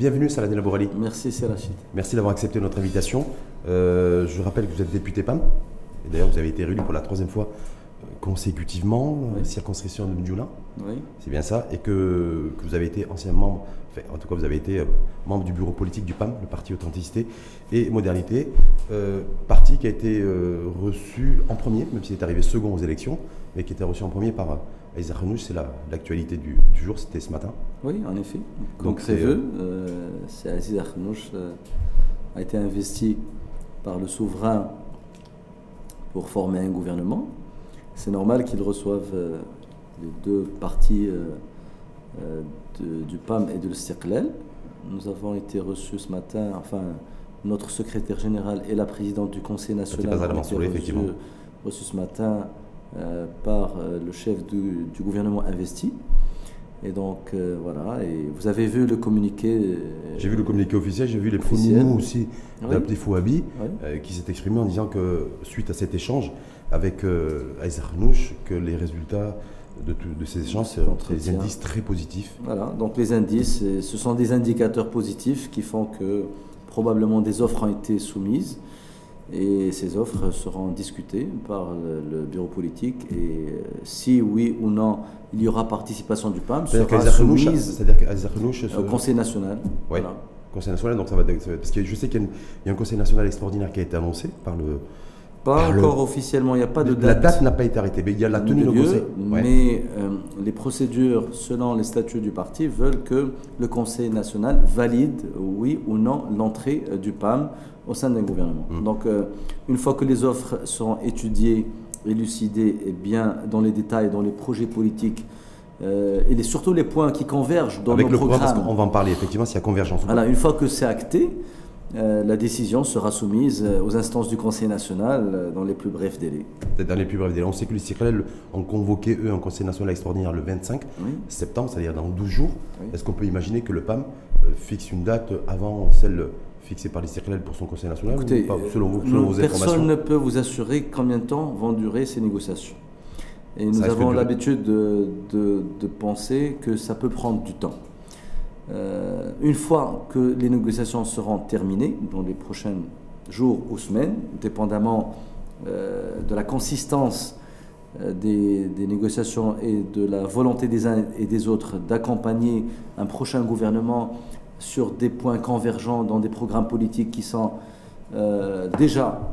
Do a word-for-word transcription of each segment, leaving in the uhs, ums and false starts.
Bienvenue Saladin Laborali. Merci, c'est Rachid. Merci d'avoir accepté notre invitation. Euh, je rappelle que vous êtes député P A M, et d'ailleurs vous avez été réélu pour la troisième fois consécutivement, oui. circonscription de Mdioula. Oui. C'est bien ça, et que, que vous avez été ancien membre, enfin, en tout cas vous avez été euh, membre du bureau politique du P A M, le parti Authenticité et Modernité, euh, parti qui a été euh, reçu en premier, même s'il est arrivé second aux élections, mais qui était reçu en premier par Aziz Akhnouch. C'est l'actualité du, du jour, c'était ce matin. Oui, en effet. Donc c'est eux, euh, c'est Aziz Akhnouch euh, a été investi par le souverain pour former un gouvernement. C'est normal qu'ils reçoivent euh, les deux partis euh, euh, de, du P A M et de l'Istiqlal. Nous avons été reçus ce matin, enfin, notre secrétaire général et la présidente du Conseil national ont été reçus, reçus ce matin euh, par euh, le chef du, du gouvernement investi. Et donc, euh, voilà, et vous avez vu le communiqué. Euh, j'ai vu le communiqué officiel, j'ai vu les premiers mots aussi d'Abdel Fouabi, oui. euh, qui s'est exprimé en disant que, suite à cet échange avec euh, Aziz Akhnouch, que les résultats de, tout, de ces échanges sont des indices très positifs. Voilà, donc les indices, ce sont des indicateurs positifs qui font que probablement des offres ont été soumises et ces offres seront discutées par le, le bureau politique et si oui ou non il y aura participation du P A M, sera soumise au Conseil national. Oui, voilà. Conseil national, donc ça va, parce que je sais qu'il y, y a un Conseil national extraordinaire qui a été annoncé par le... Pas encore le, officiellement, il n'y a pas de date. La date n'a pas été arrêtée, mais il y a la tenue de conseil. Ouais. Mais euh, les procédures, selon les statuts du parti, veulent que le Conseil national valide, oui ou non, l'entrée euh, du P A M au sein d'un gouvernement. Mmh. Donc, euh, une fois que les offres seront étudiées, élucidées, et bien dans les détails, dans les projets politiques, euh, et les, surtout les points qui convergent dans Avec nos le programmes. Programme, parce qu'on va en parler, effectivement, s'il y a convergence. Voilà, une fois que c'est acté, Euh, la décision sera soumise aux instances du Conseil national euh, dans les plus brefs délais. Dans les plus brefs délais. On sait que les Istiqlal ont convoqué, eux, un Conseil national extraordinaire le vingt-cinq oui. septembre, c'est-à-dire dans douze jours. Oui. Est-ce qu'on peut imaginer que le P A M euh, fixe une date avant celle fixée par les Istiqlal pour son Conseil national? Écoutez, ou pas, selon, vous, selon vos informations? Personne ne peut vous assurer combien de temps vont durer ces négociations. Et nous avons l'habitude de, de, de penser que ça peut prendre du temps. Euh, une fois que les négociations seront terminées, dans les prochains jours ou semaines, dépendamment euh, de la consistance euh, des, des négociations et de la volonté des uns et des autres d'accompagner un prochain gouvernement sur des points convergents dans des programmes politiques qui sont euh, déjà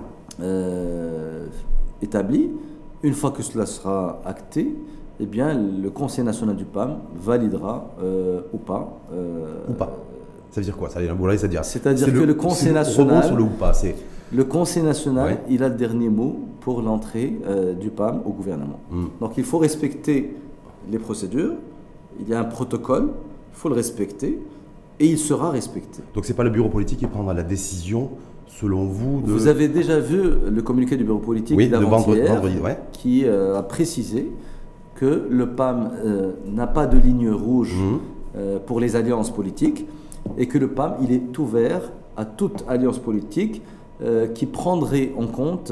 euh, établis, une fois que cela sera acté, eh bien, le Conseil national du P A M validera euh, ou pas. Euh, ou pas. Ça veut dire quoi? C'est-à-dire C'est-à-dire que le, le Conseil national, sur le ou pas, le Conseil national, ouais. il a le dernier mot pour l'entrée euh, du P A M au gouvernement. Mm. Donc, il faut respecter les procédures. Il y a un protocole, il faut le respecter, et il sera respecté. Donc, c'est pas le bureau politique qui prendra la décision. Selon vous, de... vous avez déjà vu le communiqué du bureau politique oui, d'avant-hier ouais. qui euh, a précisé que le P A M euh, n'a pas de ligne rouge mmh. euh, pour les alliances politiques et que le P A M il est ouvert à toute alliance politique euh, qui prendrait en compte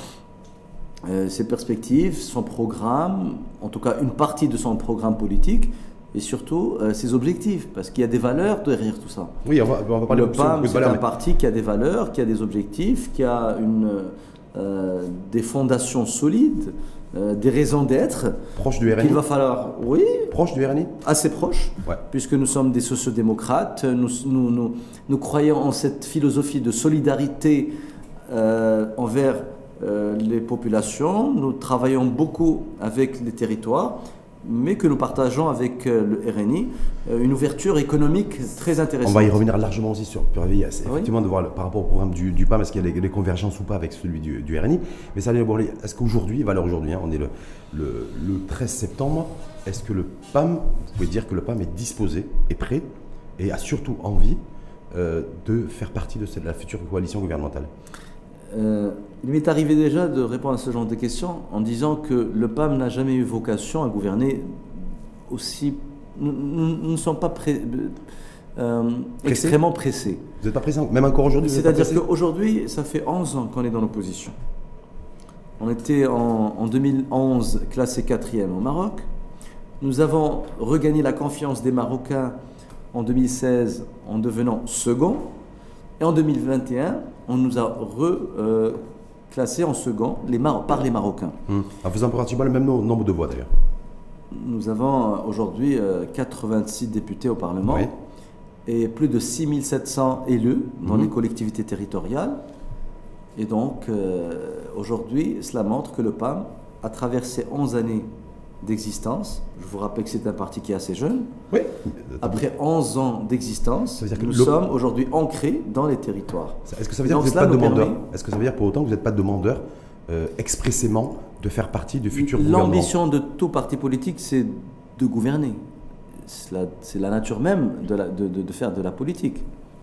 euh, ses perspectives, son programme, en tout cas une partie de son programme politique et surtout euh, ses objectifs, parce qu'il y a des valeurs derrière tout ça. Oui, on va, on va parler le P A M, c'est un mais... parti qui a des valeurs, qui a des objectifs, qui a une, euh, des fondations solides, Euh, des raisons d'être. Proche du R N I. Il va falloir, oui. Proche du R N I. Assez proche, ouais. puisque nous sommes des sociodémocrates. Nous, nous, nous, nous croyons en cette philosophie de solidarité euh, envers euh, les populations. Nous travaillons beaucoup avec les territoires, mais que nous partageons avec euh, le R N I euh, une ouverture économique très intéressante. On va y revenir largement aussi sur effectivement oui. de voir le, par rapport au programme du, du P A M, est-ce qu'il y a les, les convergences ou pas avec celui du, du R N I. Mais ça, est-ce qu'aujourd'hui, valeur aujourd'hui, hein, on est le, le, le treize septembre, est-ce que le P A M, vous pouvez dire que le P A M est disposé, est prêt et a surtout envie euh, de faire partie de, cette, de la future coalition gouvernementale? Euh, il m'est arrivé déjà de répondre à ce genre de questions en disant que le P A M n'a jamais eu vocation à gouverner aussi... Nous, nous, nous ne sommes pas pré, euh, Pressé. extrêmement pressés. Vous n'êtes pas pressé, même encore aujourd'hui? C'est-à-dire qu'aujourd'hui, ça fait onze ans qu'on est dans l'opposition. On était en, en deux mille onze classé quatrième au Maroc. Nous avons regagné la confiance des Marocains en deux mille seize en devenant second. Et en deux mille vingt et un, on nous a reclassés euh, en second les Mar par les Marocains. Mmh. En faisant pratiquement le même nombre de voix d'ailleurs. Nous avons aujourd'hui euh, quatre-vingt-six députés au Parlement, oui, et plus de six mille sept cents élus dans mmh. les collectivités territoriales. Et donc, euh, aujourd'hui, cela montre que le P A M a traversé onze années d'existence. Je vous rappelle que c'est un parti qui est assez jeune. Oui. Après onze ans d'existence, nous le... sommes aujourd'hui ancrés dans les territoires. Est-ce que ça veut dire donc, que vous n'êtes pas demandeur permet... Est-ce que ça veut dire pour autant que vous n'êtes pas demandeur euh, expressément de faire partie du futur gouvernement? L'ambition de tout parti politique, c'est de gouverner. C'est la, la nature même de, la, de, de, de faire de la politique.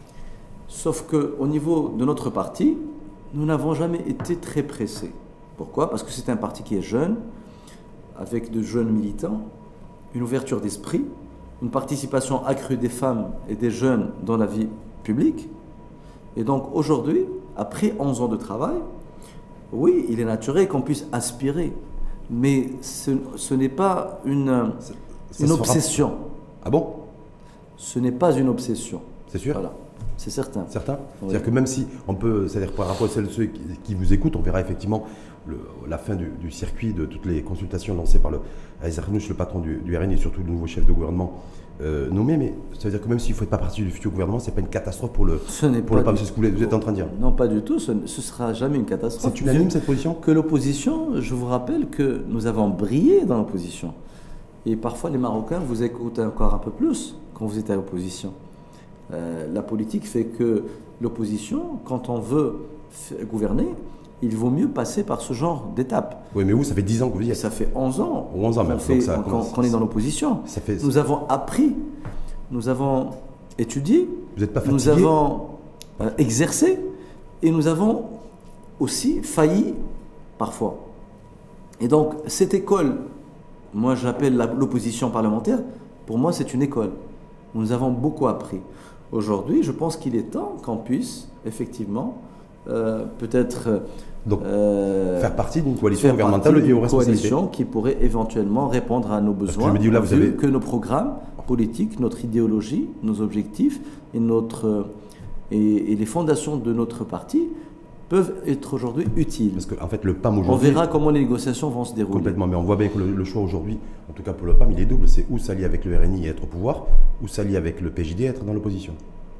Sauf qu'au niveau de notre parti, nous n'avons jamais été très pressés. Pourquoi? Parce que c'est un parti qui est jeune, avec de jeunes militants, une ouverture d'esprit, une participation accrue des femmes et des jeunes dans la vie publique. Et donc aujourd'hui, après onze ans de travail, oui, il est naturel qu'on puisse aspirer, mais ce, ce n'est pas une, ça, une obsession. Fera... Ah bon? Ce n'est pas une obsession. C'est sûr? Voilà. C'est certain. Certain. Oui. C'est-à-dire que même si on peut, c'est-à-dire par rapport à celles ceux qui, qui vous écoutent, on verra effectivement le, la fin du, du circuit de toutes les consultations lancées par le Aziz Arnouch, le patron du, du R N I, et surtout le nouveau chef de gouvernement euh, nommé. Mais ça veut dire que même s'il ne faut pas partie du futur gouvernement, c'est pas une catastrophe pour le ce n'est pour pas le P A M. C'est ce que vous êtes en train de dire. Non, pas du tout. Ce ne sera jamais une catastrophe. C'est unanime cette position? Que l'opposition, je vous rappelle que nous avons brillé dans l'opposition. Et parfois les Marocains vous écoutent encore un peu plus quand vous êtes à l'opposition. Euh, la politique fait que l'opposition, quand on veut gouverner, il vaut mieux passer par ce genre d'étape. Oui, mais vous, ça fait dix ans que vous y êtes. Ça fait onze ans. onze ans même. Qu'on est dans l'opposition. Fait... Nous avons appris, nous avons étudié, vous n'êtes pas fatigué? Nous avons euh, exercé et nous avons aussi failli parfois. Et donc, cette école, moi j'appelle l'opposition parlementaire, pour moi c'est une école. Nous avons beaucoup appris. Aujourd'hui, je pense qu'il est temps qu'on puisse, effectivement, euh, peut-être euh, faire partie d'une coalition gouvernementale et aux responsabilités. Une coalition qui pourrait éventuellement répondre à nos besoins, que, je me dis, là, vous vu avez... que nos programmes politiques, notre idéologie, nos objectifs et, notre, et, et les fondations de notre parti peuvent être aujourd'hui utiles. Parce qu'en en fait, le P A M aujourd'hui... On verra comment les négociations vont se dérouler. Complètement, mais on voit bien que le, le choix aujourd'hui, en tout cas pour le P A M, il est double. C'est ou s'allier avec le R N I et être au pouvoir, ou s'allier avec le P J D et être dans l'opposition.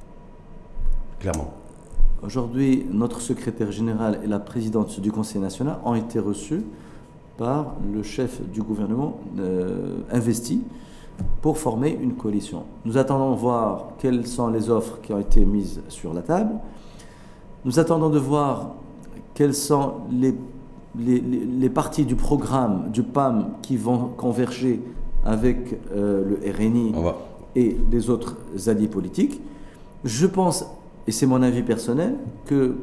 Clairement. Aujourd'hui, notre secrétaire général et la présidente du Conseil national ont été reçus par le chef du gouvernement euh, investi pour former une coalition. Nous attendons de voir quelles sont les offres qui ont été mises sur la table. Nous attendons de voir quelles sont les, les, les, les parties du programme du P A M qui vont converger avec euh, le R N I et les autres alliés politiques. Je pense, et c'est mon avis personnel, que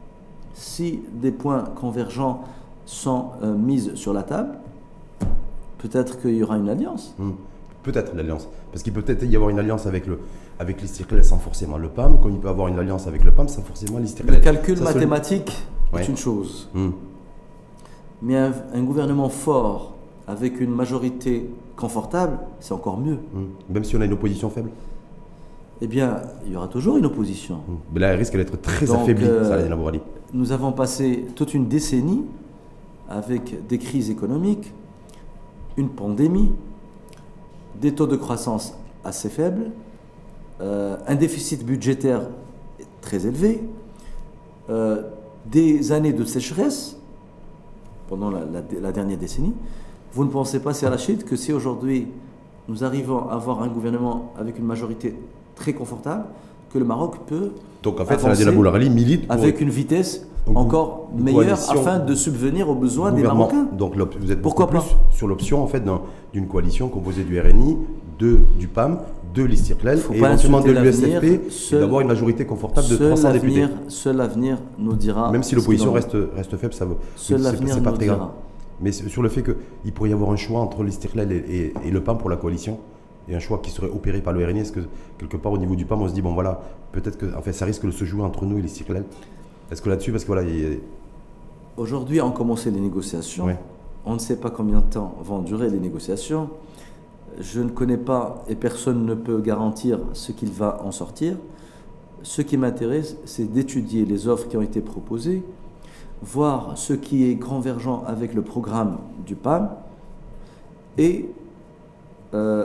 si des points convergents sont euh, mis sur la table, peut-être qu'il y aura une alliance. Mmh. Peut-être l'alliance. Parce qu'il peut peut-être y avoir une alliance avec le avec l'Istiqlal sans forcément le P A M, comme il peut avoir une alliance avec le P A M sans forcément l'Istiqlal. Le calcul ça mathématique est ouais. une chose. Mmh. Mais un, un gouvernement fort avec une majorité confortable, c'est encore mieux. Mmh. Même si on a une opposition faible? Eh bien, il y aura toujours une opposition. Mmh. Mais là, elle risque d'être très Donc, affaiblie, euh, Saladin Abourali. Nous avons passé toute une décennie avec des crises économiques, une pandémie, des taux de croissance assez faibles, euh, un déficit budgétaire très élevé, euh, des années de sécheresse pendant la, la, la dernière décennie. Vous ne pensez pas, c'est Rachid, que si aujourd'hui nous arrivons à avoir un gouvernement avec une majorité très confortable, que le Maroc peut Donc en fait, Saladin Abourali milite pour avec une vitesse encore meilleure afin de subvenir aux besoins des Marocains. Donc vous êtes Pourquoi beaucoup pas plus sur l'option en fait d'une coalition composée du R N I, de, du P A M, de l'Istiqlal et éventuellement de l'U S F P, et d'avoir une majorité confortable de trois cents députés. Seul l'avenir nous dira. Même si l'opposition reste, reste faible, ça vaut. Seul l'avenir nous pas très dira. grave. Mais sur le fait qu'il pourrait y avoir un choix entre l'Istiqlal et, et, et le P A M pour la coalition, et un choix qui serait opéré par le R N I, est-ce que quelque part au niveau du P A M on se dit bon voilà, peut-être que en fait, ça risque de se jouer entre nous et l'Istiqlal? Est-ce que là-dessus, parce que voilà, il... Aujourd'hui, on commençait les négociations. Ouais. On ne sait pas combien de temps vont durer les négociations. je ne connais pas et personne ne peut garantir ce qu'il va en sortir. Ce qui m'intéresse, c'est d'étudier les offres qui ont été proposées, voir ce qui est convergent avec le programme du P A M et euh,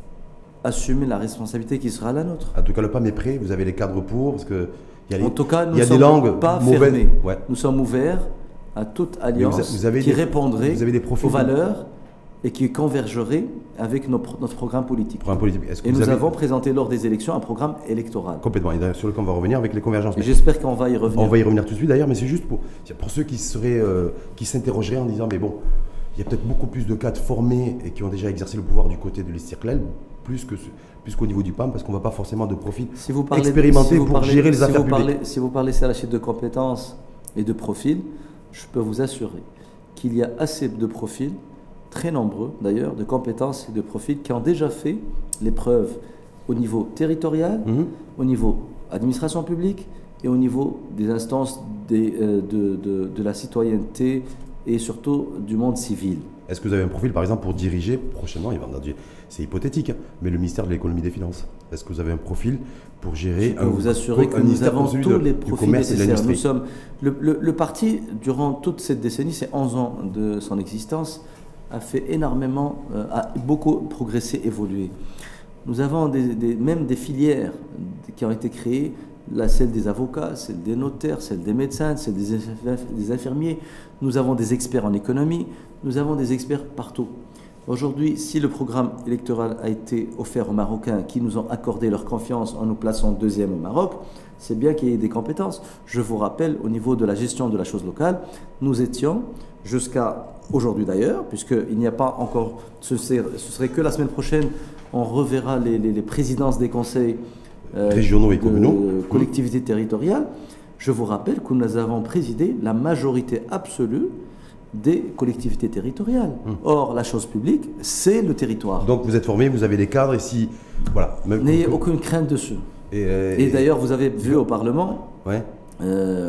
assumer la responsabilité qui sera la nôtre. En tout cas, le P A M est prêt, vous avez les cadres pour, parce que il y a, les, en tout cas, nous il y a sommes des langues pas mauvaises. fermés. Ouais. Nous sommes ouverts à toute alliance vous, vous avez qui des, répondrait vous avez des profils aux valeurs et qui convergerait avec nos, notre programme politique. Programme politique. Est-ce que et vous nous avez... avons présenté lors des élections un programme électoral. Complètement. Et sur lequel on va revenir avec les convergences. J'espère qu'on va y revenir. On va y revenir tout de suite d'ailleurs, mais c'est juste pour, pour ceux qui seraient, euh, qui s'interrogeraient en disant, mais bon, il y a peut-être beaucoup plus de cadres formés et qui ont déjà exercé le pouvoir du côté de l'Istiqlal, plus que plus qu'au niveau du P A M, parce qu'on ne va pas forcément de profil si vous parlez, expérimenté si vous pour parlez, gérer les si affaires vous publiques. Parlez, si vous parlez sur la chute de compétences et de profils, je peux vous assurer qu'il y a assez de profils, très nombreux d'ailleurs, de compétences et de profils qui ont déjà fait l'épreuve au niveau territorial, mmh. au niveau administration publique et au niveau des instances des, euh, de, de, de la citoyenneté et surtout du monde civil. Est-ce que vous avez un profil, par exemple, pour diriger prochainement, c'est hypothétique, hein, mais le ministère de l'économie et des finances? Est-ce que vous avez un profil pour gérer Je peux un, vous assurer que nous avons tous de, les profils nécessaires. Nous sommes, le, le, le parti, durant toute cette décennie, ces onze ans de son existence, a fait énormément, euh, a beaucoup progressé, évolué. Nous avons des, des, même des filières qui ont été créées, là, celle des avocats, celle des notaires, celle des médecins, celle des, des infirmiers. Nous avons des experts en économie, nous avons des experts partout. Aujourd'hui, si le programme électoral a été offert aux Marocains qui nous ont accordé leur confiance en nous plaçant deuxième au Maroc, c'est bien qu'il y ait des compétences. Je vous rappelle, au niveau de la gestion de la chose locale, nous étions, jusqu'à aujourd'hui d'ailleurs, puisqu'il n'y a pas encore, ce serait, ce serait que la semaine prochaine, on reverra les, les, les présidences des conseils euh, régionaux et de communaux, collectivités territoriales. Je vous rappelle que nous avons présidé la majorité absolue des collectivités territoriales. Hum. Or, la chose publique, c'est le territoire. Donc vous êtes formé, vous avez les cadres, et si... Voilà. N'ayez aucune crainte dessus. Et, euh, et, et d'ailleurs, vous avez vu au Parlement, ouais. euh,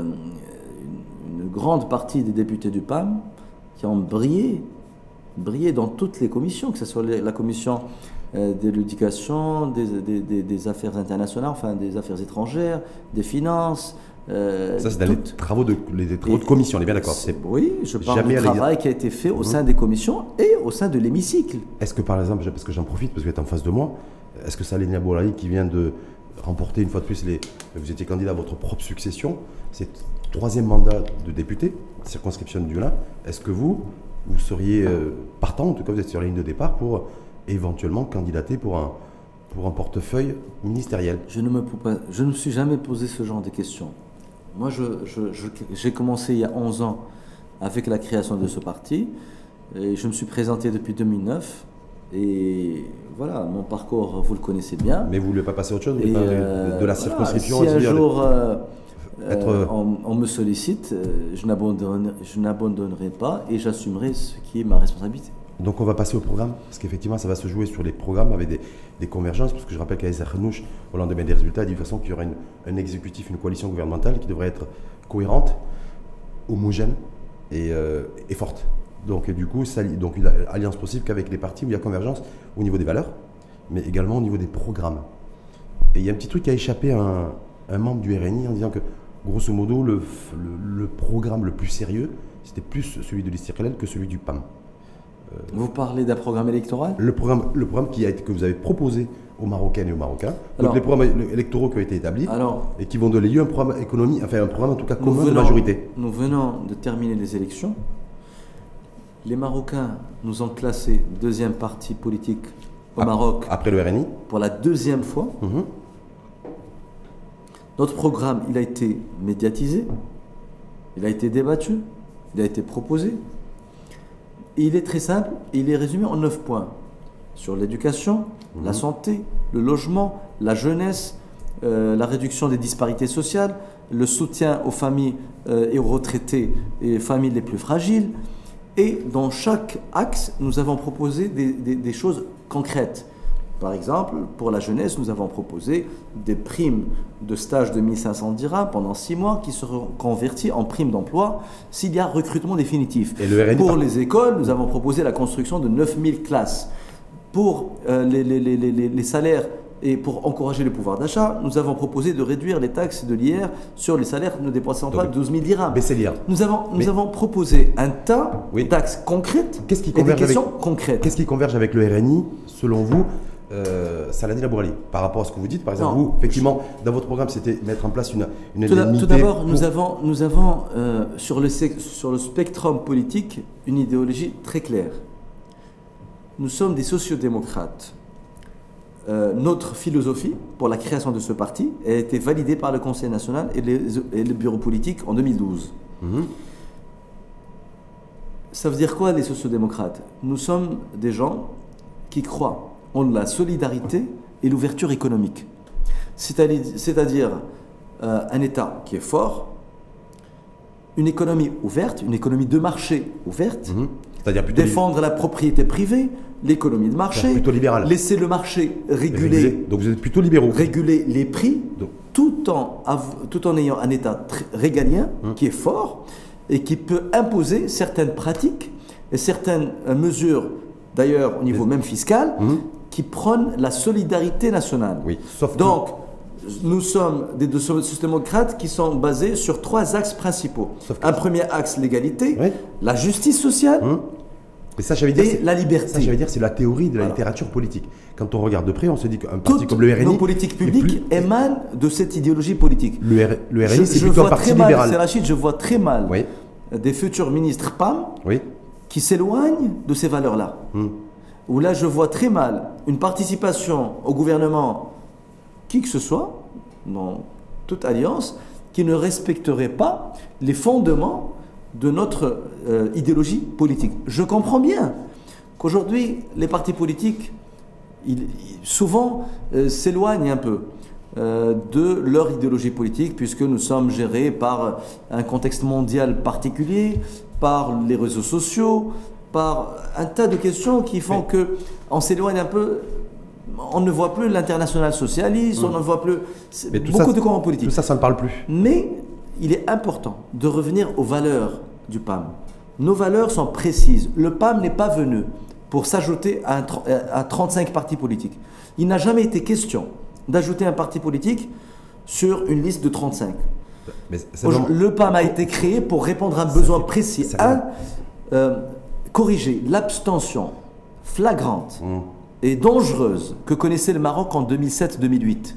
une grande partie des députés du P A M qui ont brillé, brillé dans toutes les commissions, que ce soit la commission euh, de l'éducation, des, des, des, des affaires internationales, enfin des affaires étrangères, des finances... Euh, ça, c'est dans les travaux, de, les travaux de commission, on est bien d'accord. Oui, je parle du travail qui a été fait au mmh. sein des commissions et au sein de l'hémicycle. Est-ce que, par exemple, parce que j'en profite, parce que vous êtes en face de moi, est-ce que Saleh Boulali, qui vient de remporter une fois de plus, les, vous étiez candidat à votre propre succession, c'est troisième mandat de député, circonscription du Lin, est-ce que vous, vous seriez euh, partant, en tout cas vous êtes sur la ligne de départ, pour éventuellement candidater pour un, pour un portefeuille ministériel? Je ne me, je ne me suis jamais posé ce genre de questions. Moi, je, je, je, j'ai commencé il y a onze ans avec la création de ce parti. Et je me suis présenté depuis deux mille neuf. Et voilà, mon parcours, vous le connaissez bien. Mais vous ne voulez pas passer à autre chose, vous voulez euh, pas de la circonscription? Voilà, si un jour euh, être... euh, on, on me sollicite, je n'abandonnerai, je n'abandonnerai pas et j'assumerai ce qui est ma responsabilité. Donc on va passer au programme, parce qu'effectivement ça va se jouer sur les programmes avec des, des convergences, parce que je rappelle qu'à Khenouch, au lendemain des résultats, il dit de toute façon qu'il y aura une, un exécutif, une coalition gouvernementale qui devrait être cohérente, homogène et, euh, et forte. Donc du coup, ça, donc une alliance possible qu'avec les partis où il y a convergence au niveau des valeurs, mais également au niveau des programmes. Et il y a un petit truc qui a échappé à un, un membre du R N I en disant que grosso modo, le, le, le programme le plus sérieux, c'était plus celui de l'Istiqlal que celui du P A M. Vous parlez d'un programme électoral? Le programme, le programme qui a été, que vous avez proposé aux Marocaines et aux Marocains, alors, donc les programmes électoraux qui ont été établis alors, et qui vont donner lieu à un programme économie, enfin un programme en tout cas commun de majorité. Nous venons de terminer les élections. Les Marocains nous ont classé deuxième parti politique au à, Maroc. Après le R N I. Pour la deuxième fois. Mm-hmm. Notre programme, il a été médiatisé, il a été débattu, il a été proposé. Et il est très simple, il est résumé en neuf points. Sur l'éducation, mmh. la santé, le logement, la jeunesse, euh, la réduction des disparités sociales, le soutien aux familles euh, et aux retraités et aux familles les plus fragiles. Et dans chaque axe, nous avons proposé des, des, des choses concrètes. Par exemple, pour la jeunesse, nous avons proposé des primes de stage de mille cinq cents dirhams pendant six mois qui seront converties en primes d'emploi s'il y a recrutement définitif. Et le R N I pour les écoles, nous avons proposé la construction de neuf mille classes. pour euh, les, les, les, les, les salaires et pour encourager le pouvoir d'achat, nous avons proposé de réduire les taxes de l'I R sur les salaires ne dépassant pas douze mille dirhams. Baisser l'I R. Nous avons, nous Mais... avons proposé un tas oui. de taxes concrètes Qu'est-ce qui et des questions avec... concrètes. Qu'est-ce qui converge avec le R N I, selon vous, euh, Saladin Abourali, par rapport à ce que vous dites? Par exemple, non. vous, effectivement, dans votre programme, c'était mettre en place une, une Tout indemnité. Tout d'abord, pour... nous avons, nous avons euh, sur, le, sur le spectrum politique une idéologie très claire. Nous sommes des sociodémocrates. Euh, notre philosophie pour la création de ce parti a été validée par le Conseil national et, les, et le bureau politique en deux mille douze. Mmh. Ça veut dire quoi les sociodémocrates? Nous sommes des gens qui croient en la solidarité et l'ouverture économique. C'est-à-dire euh, un État qui est fort, une économie ouverte, une économie de marché ouverte, mmh. C'est-à-dire plutôt défendre la propriété privée, l'économie de marché, plutôt libéral. Laisser le marché réguler, réguler. Donc vous êtes plutôt libéraux. Réguler les prix, Donc. Tout, en, tout en ayant un État régalien hum. qui est fort et qui peut imposer certaines pratiques et certaines mesures, d'ailleurs au niveau Mais... même fiscal, hum. qui prônent la solidarité nationale. Oui. Sauf Donc, que... nous sommes des sociodémocrates qui sont basés sur trois axes principaux. Un premier axe, l'égalité, oui. la justice sociale, hum. Mais ça, j'avais dire, et la liberté. Ça, j'avais dire, c'est la théorie de la voilà. littérature politique. Quand on regarde de près, on se dit qu'un parti Toutes comme le R N I... nos politiques publiques plus... émanent de cette idéologie politique. Le, R... le R N I, c'est plutôt un parti libéral. C'est Rachid, je vois très mal oui. des futurs ministres P A M oui. qui s'éloignent de ces valeurs-là. Hum. Où là, je vois très mal une participation au gouvernement, qui que ce soit, dans toute alliance, qui ne respecterait pas les fondements de notre euh, idéologie politique. Je comprends bien qu'aujourd'hui, les partis politiques, ils, ils, souvent, euh, s'éloignent un peu euh, de leur idéologie politique, puisque nous sommes gérés par un contexte mondial particulier, par les réseaux sociaux, par un tas de questions qui font oui. qu'on s'éloigne un peu. On ne voit plus l'international socialiste, mmh. on ne voit plus beaucoup ça, de courants politiques. Tout ça, ça ne parle plus. Mais il est important de revenir aux valeurs du P A M. Nos valeurs sont précises. Le P A M n'est pas venu pour s'ajouter à, à trente-cinq partis politiques. Il n'a jamais été question d'ajouter un parti politique sur une liste de trente-cinq. Mais le P A M a été créé pour répondre à un besoin fait, précis. Un, euh, corriger l'abstention flagrante mmh. et dangereuse que connaissait le Maroc en deux mille sept deux mille huit.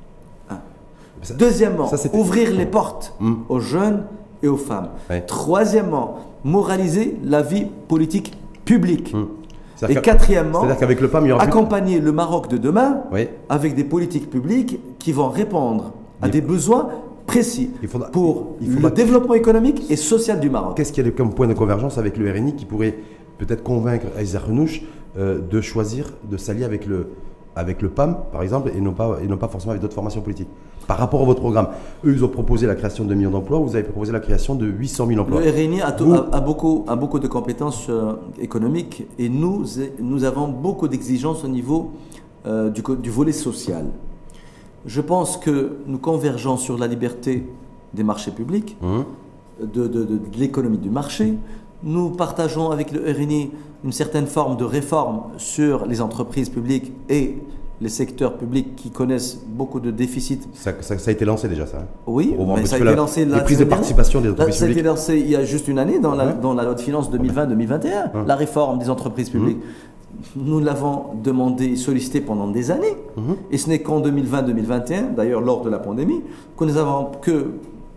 Ça, Deuxièmement, ça, ouvrir les portes mmh. aux jeunes et aux femmes. Oui. Troisièmement, moraliser la vie politique publique. Mmh. Et quatrièmement, qu'avec le P A M, il y aura accompagner plus... le Maroc de demain oui. avec des politiques publiques qui vont répondre à il des faut... besoins précis il faudra... pour il faudra... le développement économique et social du Maroc. Qu'est-ce qu'il y a comme point de convergence avec le R N I qui pourrait peut-être convaincre Aïssa Renouch euh, de choisir de s'allier avec le, avec le P A M, par exemple, et non pas, et non pas forcément avec d'autres formations politiques? Par rapport à votre programme, eux, ils ont proposé la création de deux millions d'emplois, vous avez proposé la création de huit cent mille emplois. Le R N I a, tout, a, a, beaucoup, a beaucoup de compétences euh, économiques et nous, nous avons beaucoup d'exigences au niveau euh, du, du volet social. Je pense que nous convergeons sur la liberté des marchés publics, mmh. de, de, de, de l'économie du marché. Nous partageons avec le R N I une certaine forme de réforme sur les entreprises publiques et les secteurs publics qui connaissent beaucoup de déficits. Ça, ça, ça a été lancé déjà, ça hein? Oui, mais ça a été la, lancé... Les prises de participation des entreprises ça publiques. Ça a été lancé il y a juste une année dans la, ouais. dans la loi de finances deux mille vingt deux mille vingt et un, ouais. la réforme des entreprises publiques. Mmh. Nous l'avons demandé et sollicité pendant des années. Mmh. Et ce n'est qu'en deux mille vingt deux mille vingt et un, d'ailleurs lors de la pandémie, que nous avons que,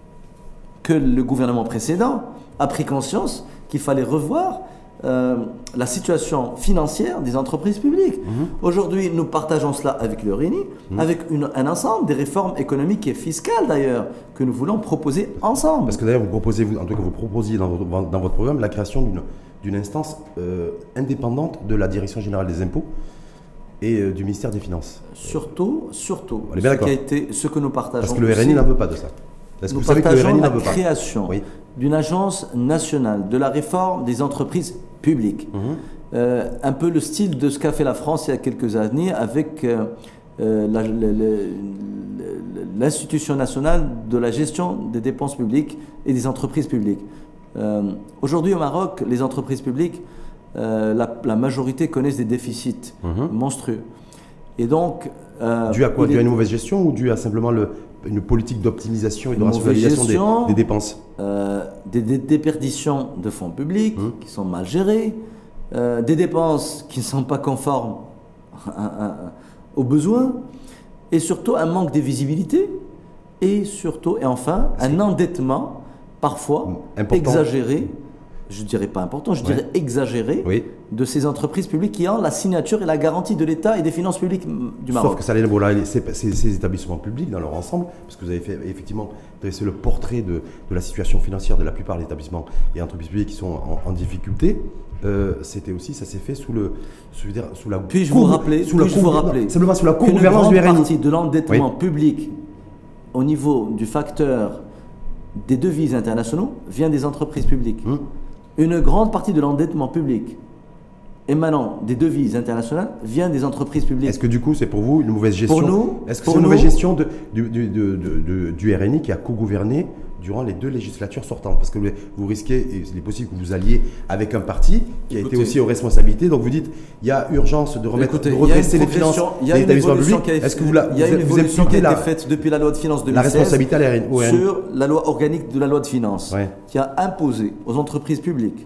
que le gouvernement précédent a pris conscience qu'il fallait revoir Euh, la situation financière des entreprises publiques. Mmh. Aujourd'hui, nous partageons cela avec le R N I, mmh. avec une, un ensemble des réformes économiques et fiscales d'ailleurs, que nous voulons proposer ensemble. Parce que d'ailleurs, vous proposez, en tout cas, vous proposiez dans votre, dans votre programme la création d'une, d'une instance euh, indépendante de la Direction générale des impôts et euh, du ministère des Finances. Surtout, surtout, On est bien ce, qui a été, ce que nous partageons. Parce que le R N I n'en veut pas de ça. Est-ce que nous vous savez que le R N I n'en veut pas ? La création oui. d'une agence nationale de la réforme des entreprises publiques. Mmh. Euh, un peu le style de ce qu'a fait la France il y a quelques années avec euh, euh, la, la, la, l'Institution nationale de la gestion des dépenses publiques et des entreprises publiques. Euh, aujourd'hui au Maroc, les entreprises publiques euh, la, la majorité connaissent des déficits mmh. monstrueux. Et donc... Euh, dû à quoi? Dû est... à une mauvaise gestion ou dû à simplement le, une politique d'optimisation et de rationalisation gestion, des, des dépenses euh, Des, des déperditions de fonds publics mmh. qui sont mal gérées, euh, des dépenses qui ne sont pas conformes à, à, à, aux besoins, et surtout un manque de visibilité, et surtout, et enfin, un endettement parfois important. Exagéré, je ne dirais pas important, je ouais. dirais exagéré, oui. de ces entreprises publiques qui ont la signature et la garantie de l'État et des finances publiques du Maroc. Sauf que ça allait bon, là, ces, ces, ces établissements publics dans leur ensemble, parce que vous avez fait effectivement dresser le portrait de, de la situation financière de la plupart des établissements et entreprises publiques qui sont en, en difficulté. Euh, c'était aussi, ça s'est fait sous le, je veux dire, sous la. Puis-je vous rappeler, sous la puis vous rappeler, simplement sous la co-gouvernance du R N I. Une grande partie de l'endettement oui. public au niveau du facteur des devises internationaux vient des entreprises publiques. Hum. Une grande partie de l'endettement public émanant des devises internationales vient des entreprises publiques. Est-ce que du coup, c'est pour vous une mauvaise gestion? Pour nous, Est-ce que c'est une mauvaise gestion de, du, du, de, de, de, du R N I qui a co-gouverné durant les deux législatures sortantes? Parce que vous risquez, et il est possible que vous alliez avec un parti qui a Écoutez, été aussi aux responsabilités. Donc vous dites, il y a urgence de remettre, Écoutez, de redresser les finances des établissements publics. Est-ce que vous la, Il y a une vous évolution qui a été faite depuis la loi de finances deux mille seize la responsabilité à l'R N I sur la loi organique de la loi de finances ouais. qui a imposé aux entreprises publiques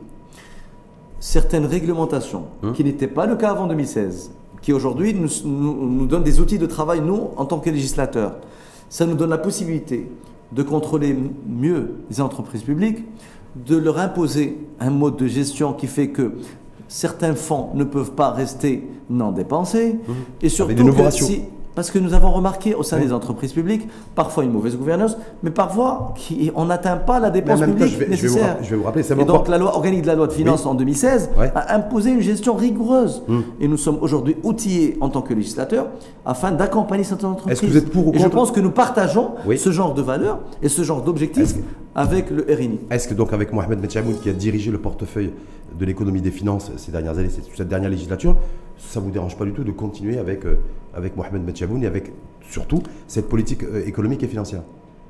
certaines réglementations hum. qui n'étaient pas le cas avant deux mille seize, qui aujourd'hui nous, nous, nous donnent des outils de travail, nous, en tant que législateurs. Ça nous donne la possibilité de contrôler mieux les entreprises publiques, de leur imposer un mode de gestion qui fait que certains fonds ne peuvent pas rester non dépensés, mmh. et surtout que si, parce que nous avons remarqué au sein oui. des entreprises publiques, parfois une mauvaise gouvernance, mais parfois qui, on n'atteint pas la dépense publique temps, je vais, nécessaire. Je vais vous rappeler, et donc la loi organique de la loi de finances oui. en deux mille seize ouais. a imposé une gestion rigoureuse. Mmh. Et nous sommes aujourd'hui outillés en tant que législateurs afin d'accompagner certaines entreprises. Est-ce que vous êtes pour ou contre? Et je pense que nous partageons oui. ce genre de valeurs et ce genre d'objectifs que... avec le R N I. Est-ce que donc avec Mohamed Metchaboun qui a dirigé le portefeuille de l'économie des finances ces dernières années, cette dernière législature, ça ne vous dérange pas du tout de continuer avec, euh, avec Mohamed Metchaboun et avec surtout cette politique euh, économique et financière?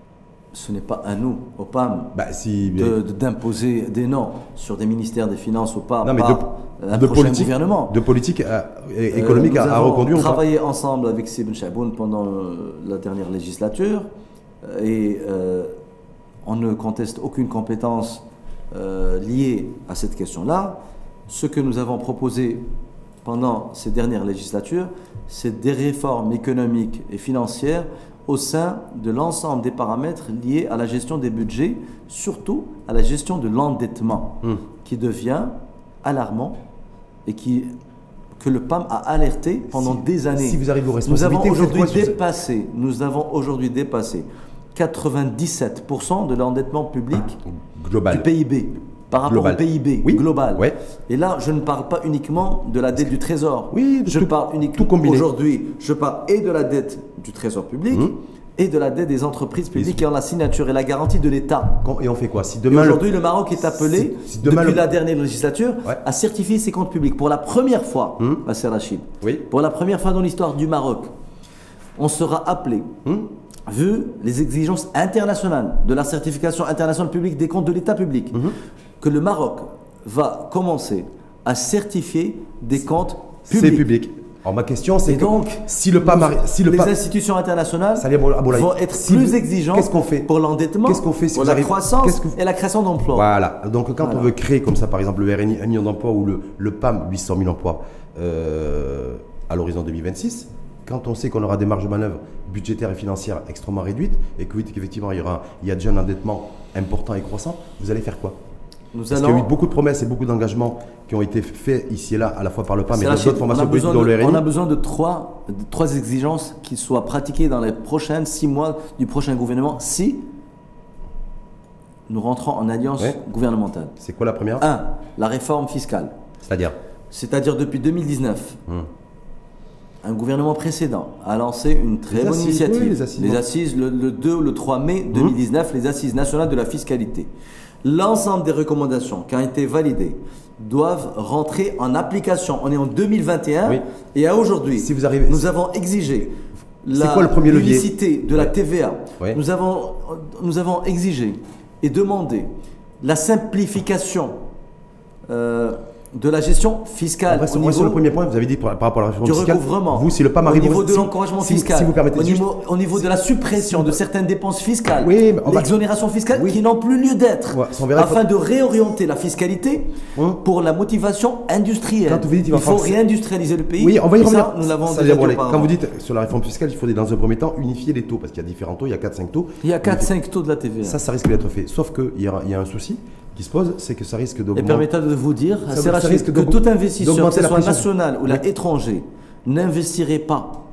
Ce n'est pas à nous, au P A M, bah, si, d'imposer des noms sur des ministères des Finances ou pas, non, mais pas de, un de prochain politique, gouvernement. De politique euh, économique euh, à, à reconduire. Nous avons travaillé ensemble avec Sibn Chaboun pendant euh, la dernière législature et euh, on ne conteste aucune compétence euh, liée à cette question-là. Ce que nous avons proposé pendant ces dernières législatures, c'est des réformes économiques et financières au sein de l'ensemble des paramètres liés à la gestion des budgets, surtout à la gestion de l'endettement, mmh. qui devient alarmant et qui, que le P A M a alerté pendant si, des années. Si vous arrivez aux responsabilités, nous avons aujourd'hui dépassé, nous avons aujourd'hui dépassé quatre-vingt-dix-sept pour cent de l'endettement public global du P I B. Par rapport global. Au P I B oui. global. Ouais. Et là, je ne parle pas uniquement de la dette du Trésor. Oui, je tout, parle uniquement aujourd'hui, je parle et de la dette du Trésor public mmh. et de la dette des entreprises publiques qui ont la signature et la garantie de l'État. Et on fait quoi si demain aujourd'hui, le... le Maroc est appelé, si, si depuis le... la dernière législature, ouais. à certifier ses comptes publics. Pour la première fois, mmh. à Serachid, oui. pour la première fois dans l'histoire du Maroc, on sera appelé, mmh. vu les exigences internationales de la certification internationale publique des comptes de l'État public, mmh. que le Maroc va commencer à certifier des comptes publics. C'est public. Alors ma question c'est que donc, si le P A M, si le les P A M, institutions internationales Aboulaye, vont être si plus vous, exigeantes qu'on fait pour l'endettement, qu'est-ce qu'on fait si pour vous la arrivez, croissance que vous... et la création d'emplois. Voilà. Donc quand voilà. on veut créer comme ça par exemple le R N I un million d'emplois ou le, le P A M huit cent mille emplois euh, à l'horizon deux mille vingt-six, quand on sait qu'on aura des marges de manœuvre budgétaires et financières extrêmement réduites et qu'effectivement il y aura, il y a déjà un endettement important et croissant, vous allez faire quoi? Nous Parce allons... qu'il y a eu beaucoup de promesses et beaucoup d'engagements qui ont été faits ici et là, à la fois par le P A M et dans d'autres formations politiques dans le R N I. On a besoin de trois, de trois exigences qui soient pratiquées dans les prochaines six mois du prochain gouvernement si nous rentrons en alliance ouais. gouvernementale. C'est quoi la première? Un, la réforme fiscale. C'est-à-dire C'est-à-dire depuis deux mille dix-neuf. Hum. Un gouvernement précédent a lancé une très les bonne assises, initiative. Oui, les assises, les assises le, le deux ou le trois mai deux mille dix-neuf, mmh. les assises nationales de la fiscalité. L'ensemble des recommandations qui ont été validées doivent rentrer en application. On est en deux mille vingt et un oui. et à aujourd'hui, si vous arrivez, nous avons exigé la publicité de la T V A. Oui. Nous, avons, nous avons exigé et demandé la simplification euh, de la gestion fiscale. Vrai, au niveau, sur le premier point, vous avez dit par, par rapport à la réforme fiscale, vous, si le P A M arrive au niveau de l'encouragement si, fiscal, si vous permettez, au, niveau, au niveau de la suppression si, de certaines dépenses fiscales, oui, l'exonération fiscale oui. qui n'ont plus lieu d'être, ouais, afin de réorienter la fiscalité hum. pour la motivation industrielle. Quand vous dites, il, il faut réindustrialiser le pays. Oui, on va y revenir. Ça, nous l'avons déjà dit. Quand vous dites sur la réforme fiscale, il faut dans un premier temps unifier les taux, parce qu'il y a différents taux, il y a quatre cinq taux. Il y a quatre cinq taux de la T V A. Ça, ça risque d'être fait. Sauf qu'il y, y a un souci qui se pose, c'est que ça risque d'augmenter. Et permettez de vous dire, c'est Rachid, que tout investisseur, que ce soit national ou là, étranger, n'investirait pas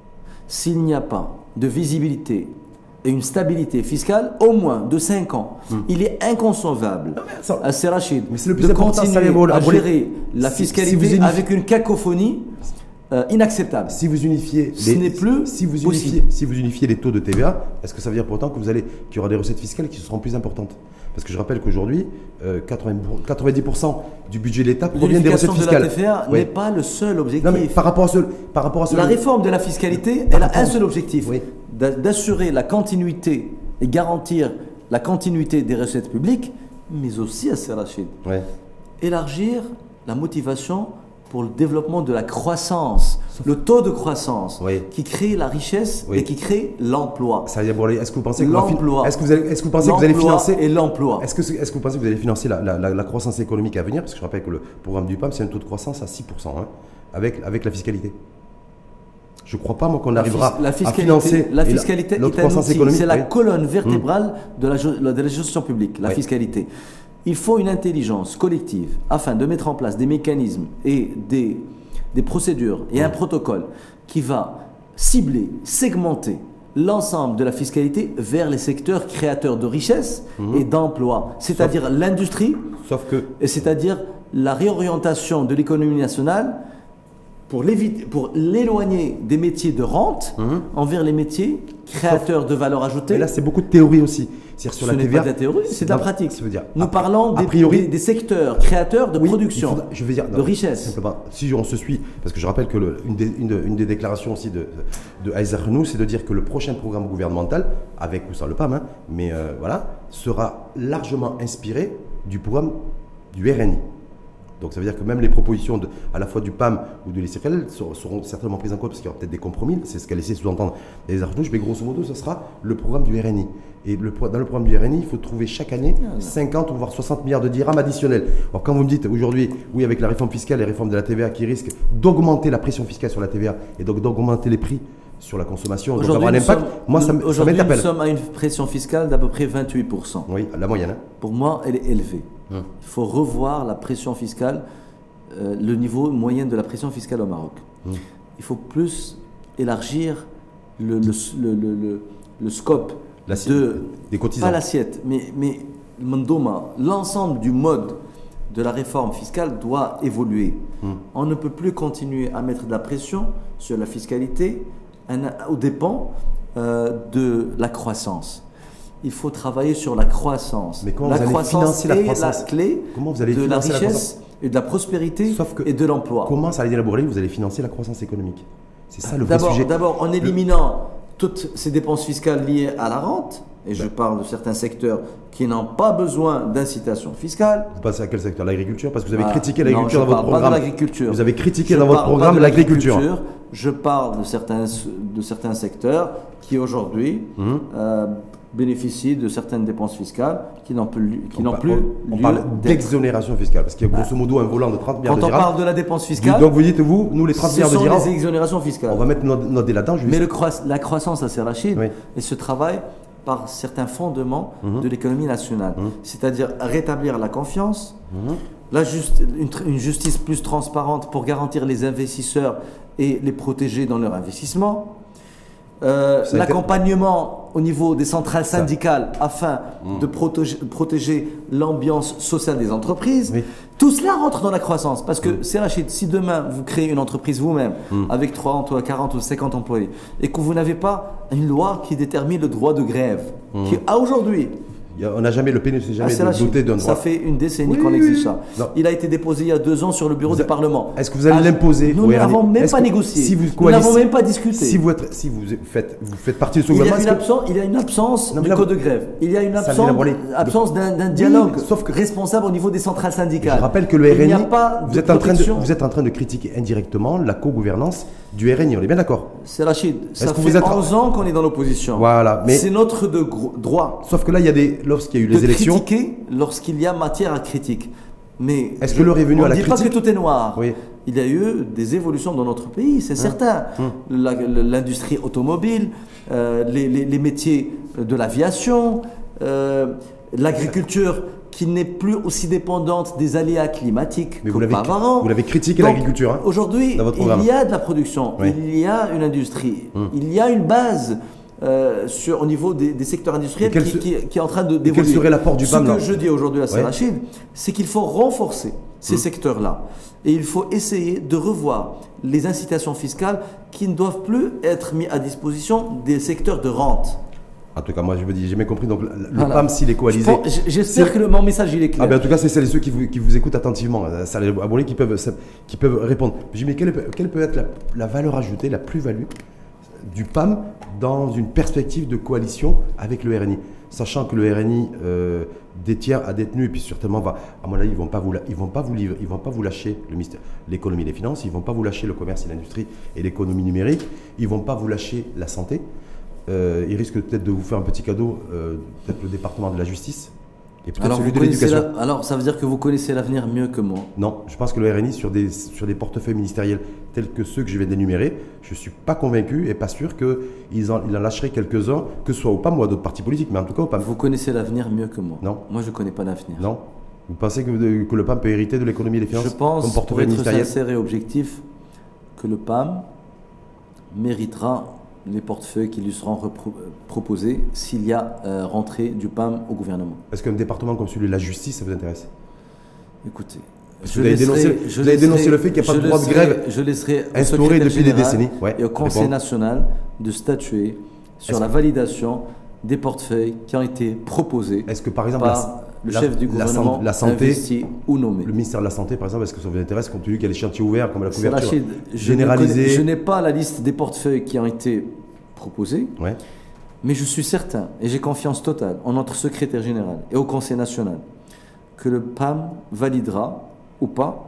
s'il n'y a pas de visibilité et une stabilité fiscale au moins de cinq ans. Hum. Il est inconcevable, c'est Rachid, de continuer à gérer la fiscalité si, si avec une cacophonie euh, inacceptable. Si vous unifiez Ce n'est plus si vous possible. unifiez, si vous unifiez les taux de T V A, est-ce que ça veut dire pourtant que vous allez qu'il y aura des recettes fiscales qui seront plus importantes? Parce que je rappelle qu'aujourd'hui, euh, quatre-vingt-dix pour cent du budget de l'État provient des recettes fiscales. La T V A ouais. n'est pas le seul objectif. Non, mais par rapport à ce, par rapport à ce la réforme de la fiscalité, elle a un seul objectif, oui. d'assurer la continuité et garantir la continuité des recettes publiques, mais aussi, à Rachid, ouais. élargir la motivation pour le développement de la croissance, Sauf le taux de croissance oui. qui crée la richesse oui. et qui crée l'emploi. Ça veut dire, bon, est-ce que vous pensez que l'emploi, est-ce que vous allez, est-ce que vous pensez que vous allez financer et l'emploi Est-ce que, est-ce que vous pensez que vous allez financer la, la, la, la croissance économique à venir? Parce que je rappelle que le programme du P A M, c'est un taux de croissance à six pour cent hein, avec, avec la fiscalité. Je ne crois pas, moi, qu'on arrivera la à financer la fiscalité la, est un outil, c'est la oui. colonne vertébrale mmh. de, la, de la gestion publique, la oui. fiscalité. Il faut une intelligence collective afin de mettre en place des mécanismes et des, des procédures et mmh. un protocole qui va cibler, segmenter l'ensemble de la fiscalité vers les secteurs créateurs de richesse mmh. et d'emplois, c'est-à-dire l'industrie, sauf que et c'est-à-dire la réorientation de l'économie nationale pour l'éloigner des métiers de rente mmh. envers les métiers créateurs sauf, de valeur ajoutée. Mais là, c'est beaucoup de théorie aussi. Sur Ce la n'est pas de la théorie, c'est de la pratique. Ça veut dire, Nous a, parlons des, priori, des, des secteurs créateurs de oui, production, faudra, je veux dire, de non, richesse. Simplement, si on se suit, parce que je rappelle que le, une, des, une, une des déclarations aussi de, de Aïssa Renou, c'est de dire que le prochain programme gouvernemental, avec ou sans le P A M, hein, mais euh, voilà, sera largement inspiré du programme du R N I. Donc ça veut dire que même les propositions de, à la fois du P A M ou de l'I C F L seront, seront certainement prises en compte parce qu'il y aura peut-être des compromis, c'est ce qu'elle essaie de sous-entendre les archnouches, mais grosso modo ce sera le programme du R N I. Et le, dans le programme du R N I, il faut trouver chaque année cinquante ou voire soixante milliards de dirhams additionnels. Alors quand vous me dites aujourd'hui, oui avec la réforme fiscale et la réforme de la T V A qui risque d'augmenter la pression fiscale sur la T V A et donc d'augmenter les prix sur la consommation, donc avoir un impact, sommes, moi ça m'interpelle. Aujourd'hui nous sommes à une pression fiscale d'à peu près vingt-huit pour cent. Oui, la moyenne. Hein. Pour moi elle est élevée. Hum. Il faut revoir la pression fiscale. Euh, le niveau moyen de la pression fiscale au Maroc. Mmh. Il faut plus élargir le, le, le, le, le scope de, des cotisants. Pas l'assiette, mais, mais l'ensemble du mode de la réforme fiscale doit évoluer. Mmh. On ne peut plus continuer à mettre de la pression sur la fiscalité aux dépens euh, de la croissance. Il faut travailler sur la croissance. Mais comment la vous allez croissance financer la croissance? est la clé comment vous allez de la richesse la et de la prospérité et de l'emploi. Comment ça allait élaborer? Vous allez financer la croissance économique. C'est ça le vrai sujet. D'abord, en éliminant le... toutes ces dépenses fiscales liées à la rente, et ben. je parle de certains secteurs qui n'ont pas besoin d'incitation fiscale. Vous passez à quel secteur? L'agriculture? Parce que vous avez ah, critiqué l'agriculture dans votre programme. Pas de l'agriculture. Vous avez critiqué je dans votre programme l'agriculture. Je parle de certains, de certains secteurs qui aujourd'hui mmh. euh, bénéficient de certaines dépenses fiscales qui n'ont plus, qui n'ont plus on, on parle d'exonération fiscale, parce qu'il y a grosso modo un volant de trente milliards de dirhams. Quand on parle de la dépense fiscale, donc vous dites, vous, nous les trente milliards de dirhams, ce sont des exonérations fiscales. On va mettre notre, notre dé là-dedans. Mais le croi la croissance, c'est Rachid, oui. et se travaille par certains fondements mmh. de l'économie nationale, mmh. c'est-à-dire rétablir la confiance, mmh. la juste, une, une justice plus transparente pour garantir les investisseurs et les protéger dans leur investissement, Euh, l'accompagnement au niveau des centrales syndicales ça. afin mmh. de protéger, protéger l'ambiance sociale des entreprises. Oui. Tout cela rentre dans la croissance parce que mmh. c'est Rachid, si demain vous créez une entreprise vous-même mmh. avec trente, quarante ou cinquante employés et que vous n'avez pas une loi qui détermine le droit de grève, mmh. qui à aujourd'hui Il y a, on n'a jamais, le P N U s'est jamais ah, doté d'un droit. Ça fait une décennie oui, qu'on oui, exige ça. Non. Il a été déposé il y a deux ans sur le bureau vous du a... Parlement. Est-ce que vous allez ah, l'imposer? Nous n'avons même pas que, négocié. Si vous nous n'avons même pas discuté. Si vous, êtes, si vous, faites, vous faites partie de ce il gouvernement... Y a une absence, il y a une absence non, du code de grève. Il y a une absence, absence d'un, d'un dialogue oui, sauf que, responsable au niveau des centrales syndicales. Je rappelle que le R N I, vous êtes, en train de, vous êtes en train de critiquer indirectement la co-gouvernance du R N I. On est bien d'accord? C'est Rachid. Ça fait êtes... onze ans qu'on est dans l'opposition. Voilà. Mais... C'est notre de droit. Sauf que là, il y a des... lorsqu'il y a eu les de élections... critiquer lorsqu'il y a matière à critique. Mais est-ce que l'heure est venue à la critique? On ne dit pas que tout est noir. Oui. Il y a eu des évolutions dans notre pays, c'est hum. certain. Hum. La, l'industrie automobile, euh, les, les, les métiers de l'aviation, euh, l'agriculture qui n'est plus aussi dépendante des aléas climatiques Mais qu'auparavant. Vous l'avez critiqué l'agriculture. Hein, aujourd'hui, il y a de la production, oui. il y a une industrie, hum. il y a une base. Euh, sur, au niveau des, des secteurs industriels qui, se... qui, qui est en train de d'évoluer. Quel serait l'apport du P A M? Ce que je dis aujourd'hui à Sarachid, ouais. c'est qu'il faut renforcer ces mmh. secteurs-là. Et il faut essayer de revoir les incitations fiscales qui ne doivent plus être mises à disposition des secteurs de rente. En tout cas, moi, je me dis, j'ai bien compris. Donc, le voilà. P A M, s'il est coalisé... J'espère que le, mon message, il est clair. Ah ben, en tout cas, c'est celles et ceux qui vous, qui vous écoutent attentivement, ça, les abonnés qui peuvent, qui peuvent répondre. Je dis, mais quelle, quelle peut être la, la valeur ajoutée, la plus-value du P A M dans une perspective de coalition avec le R N I, sachant que le R N I euh, détient, a détenu, et puis certainement, va, à mon avis, ils ne vont pas vous, ils vont pas vous livrer, ils vont pas vous lâcher le ministère, l'économie et les finances, ils ne vont pas vous lâcher le commerce et l'industrie et l'économie numérique, ils ne vont pas vous lâcher la santé, euh, ils risquent peut-être de vous faire un petit cadeau, euh, peut-être le département de la justice. Et peut-être celui de l'éducation. La... Alors, ça veut dire que vous connaissez l'avenir mieux que moi? Non, je pense que le R N I, sur des, sur des portefeuilles ministériels tels que ceux que je vais d'énumérer, je ne suis pas convaincu et pas sûr qu'il en, il en lâcherait quelques-uns, que ce soit au P A M ou à d'autres partis politiques, mais en tout cas au P A M. Vous connaissez l'avenir mieux que moi? Non. Moi, je ne connais pas l'avenir. Non. Vous pensez que, que le P A M peut hériter de l'économie et des finances? Je pense, comme pour être sincère et objectif, que le P A M méritera les portefeuilles qui lui seront proposés s'il y a euh, rentrée du P A M au gouvernement. Est-ce qu'un département comme celui de la justice, ça vous intéresse? Écoutez, je vous avez dénoncé, je vous avez dénoncé le fait qu'il n'y a pas de droit de grève je laisserai instauré depuis des décennies ouais, et au Conseil national de statuer sur la validation des portefeuilles qui ont été proposés est-ce que, par exemple, par la, le la, chef du gouvernement la santé, investi ou nommé. Le ministère de la Santé, par exemple, est-ce que ça vous intéresse compte tenu qu'il y a des chantiers ouverts comme la couverture Rachid, généralisée? Je, je n'ai pas la liste des portefeuilles qui ont été proposés, ouais. mais je suis certain, et j'ai confiance totale en notre secrétaire général et au Conseil national, que le P A M validera ou pas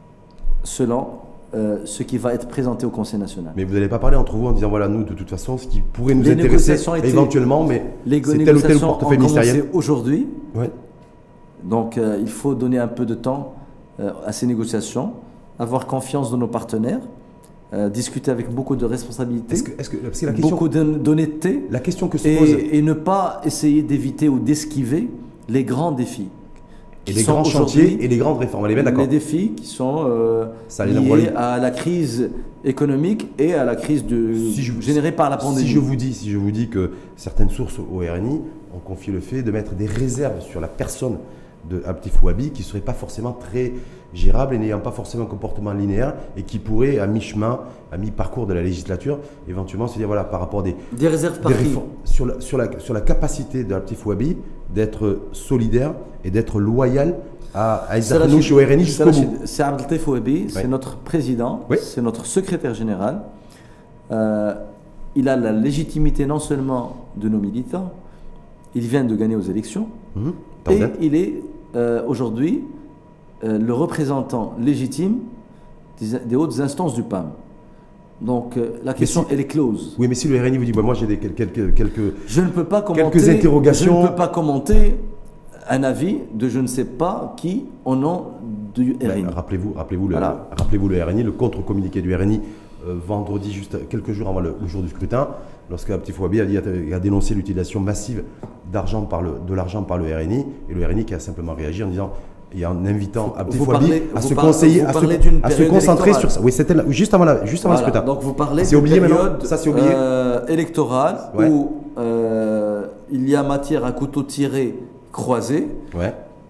selon euh, ce qui va être présenté au Conseil national. Mais vous n'allez pas parler entre vous en disant voilà, nous, de toute façon, ce qui pourrait nous les intéresser étaient, éventuellement, mais c'est tel ou tel portefeuille ministériel. Aujourd'hui, ouais. donc euh, il faut donner un peu de temps euh, à ces négociations, avoir confiance dans nos partenaires, euh, discuter avec beaucoup de responsabilité, est-ce que, est-ce que, parce que la question, beaucoup d'honnêteté, la question que se et, pose... et ne pas essayer d'éviter ou d'esquiver les grands défis. Et les grands chantiers et les grandes réformes, on est bien d'accord. Les défis qui sont euh, liés à la crise économique et à la crise de, si je, générée par la pandémie. Si je, vous dis, si je vous dis que certaines sources au R N I ont confié le fait de mettre des réserves sur la personne de Abdel Fouabi qui ne serait pas forcément très gérable et n'ayant pas forcément un comportement linéaire et qui pourrait, à mi-chemin, à mi-parcours de la législature, éventuellement se dire, voilà, par rapport à des, des réserves par qui sur la, sur, la, sur la capacité de Abdel Fouabi d'être solidaire et d'être loyal à, à Isaac Hanouchi au R N I jusqu'au bout. C'est Abdel Fouabi, c'est ouais. notre président, oui. c'est notre secrétaire général. Euh, il a la légitimité non seulement de nos militants, il vient de gagner aux élections, mmh, et bien. il est euh, aujourd'hui euh, le représentant légitime des, des hautes instances du P A M. Donc euh, la question si, elle est close. Oui, mais si le R N I vous dit bah, moi j'ai des quelques quelques je ne peux pas commenter quelques interrogations. Je ne peux pas commenter un avis de je ne sais pas qui au nom du R N I. Ben, rappelez-vous, rappelez-vous le, voilà. rappelez-vous le R N I, le contre-communiqué du R N I euh, vendredi juste quelques jours avant le, le jour du scrutin, lorsque Abdel Fouabi a, dit, a dénoncé l'utilisation massive d'argent par le de l'argent par le R N I et le R N I qui a simplement réagi en disant et en invitant Abdel Fouabi à se conseiller, à se, à se concentrer sur ça. Oui, c'était juste avant, la, juste avant voilà. le scrutin. Donc vous parlez d'une période ça, c'est oublié. Euh, électorale ouais. où euh, il y a matière à couteau tiré croisé. Ouais.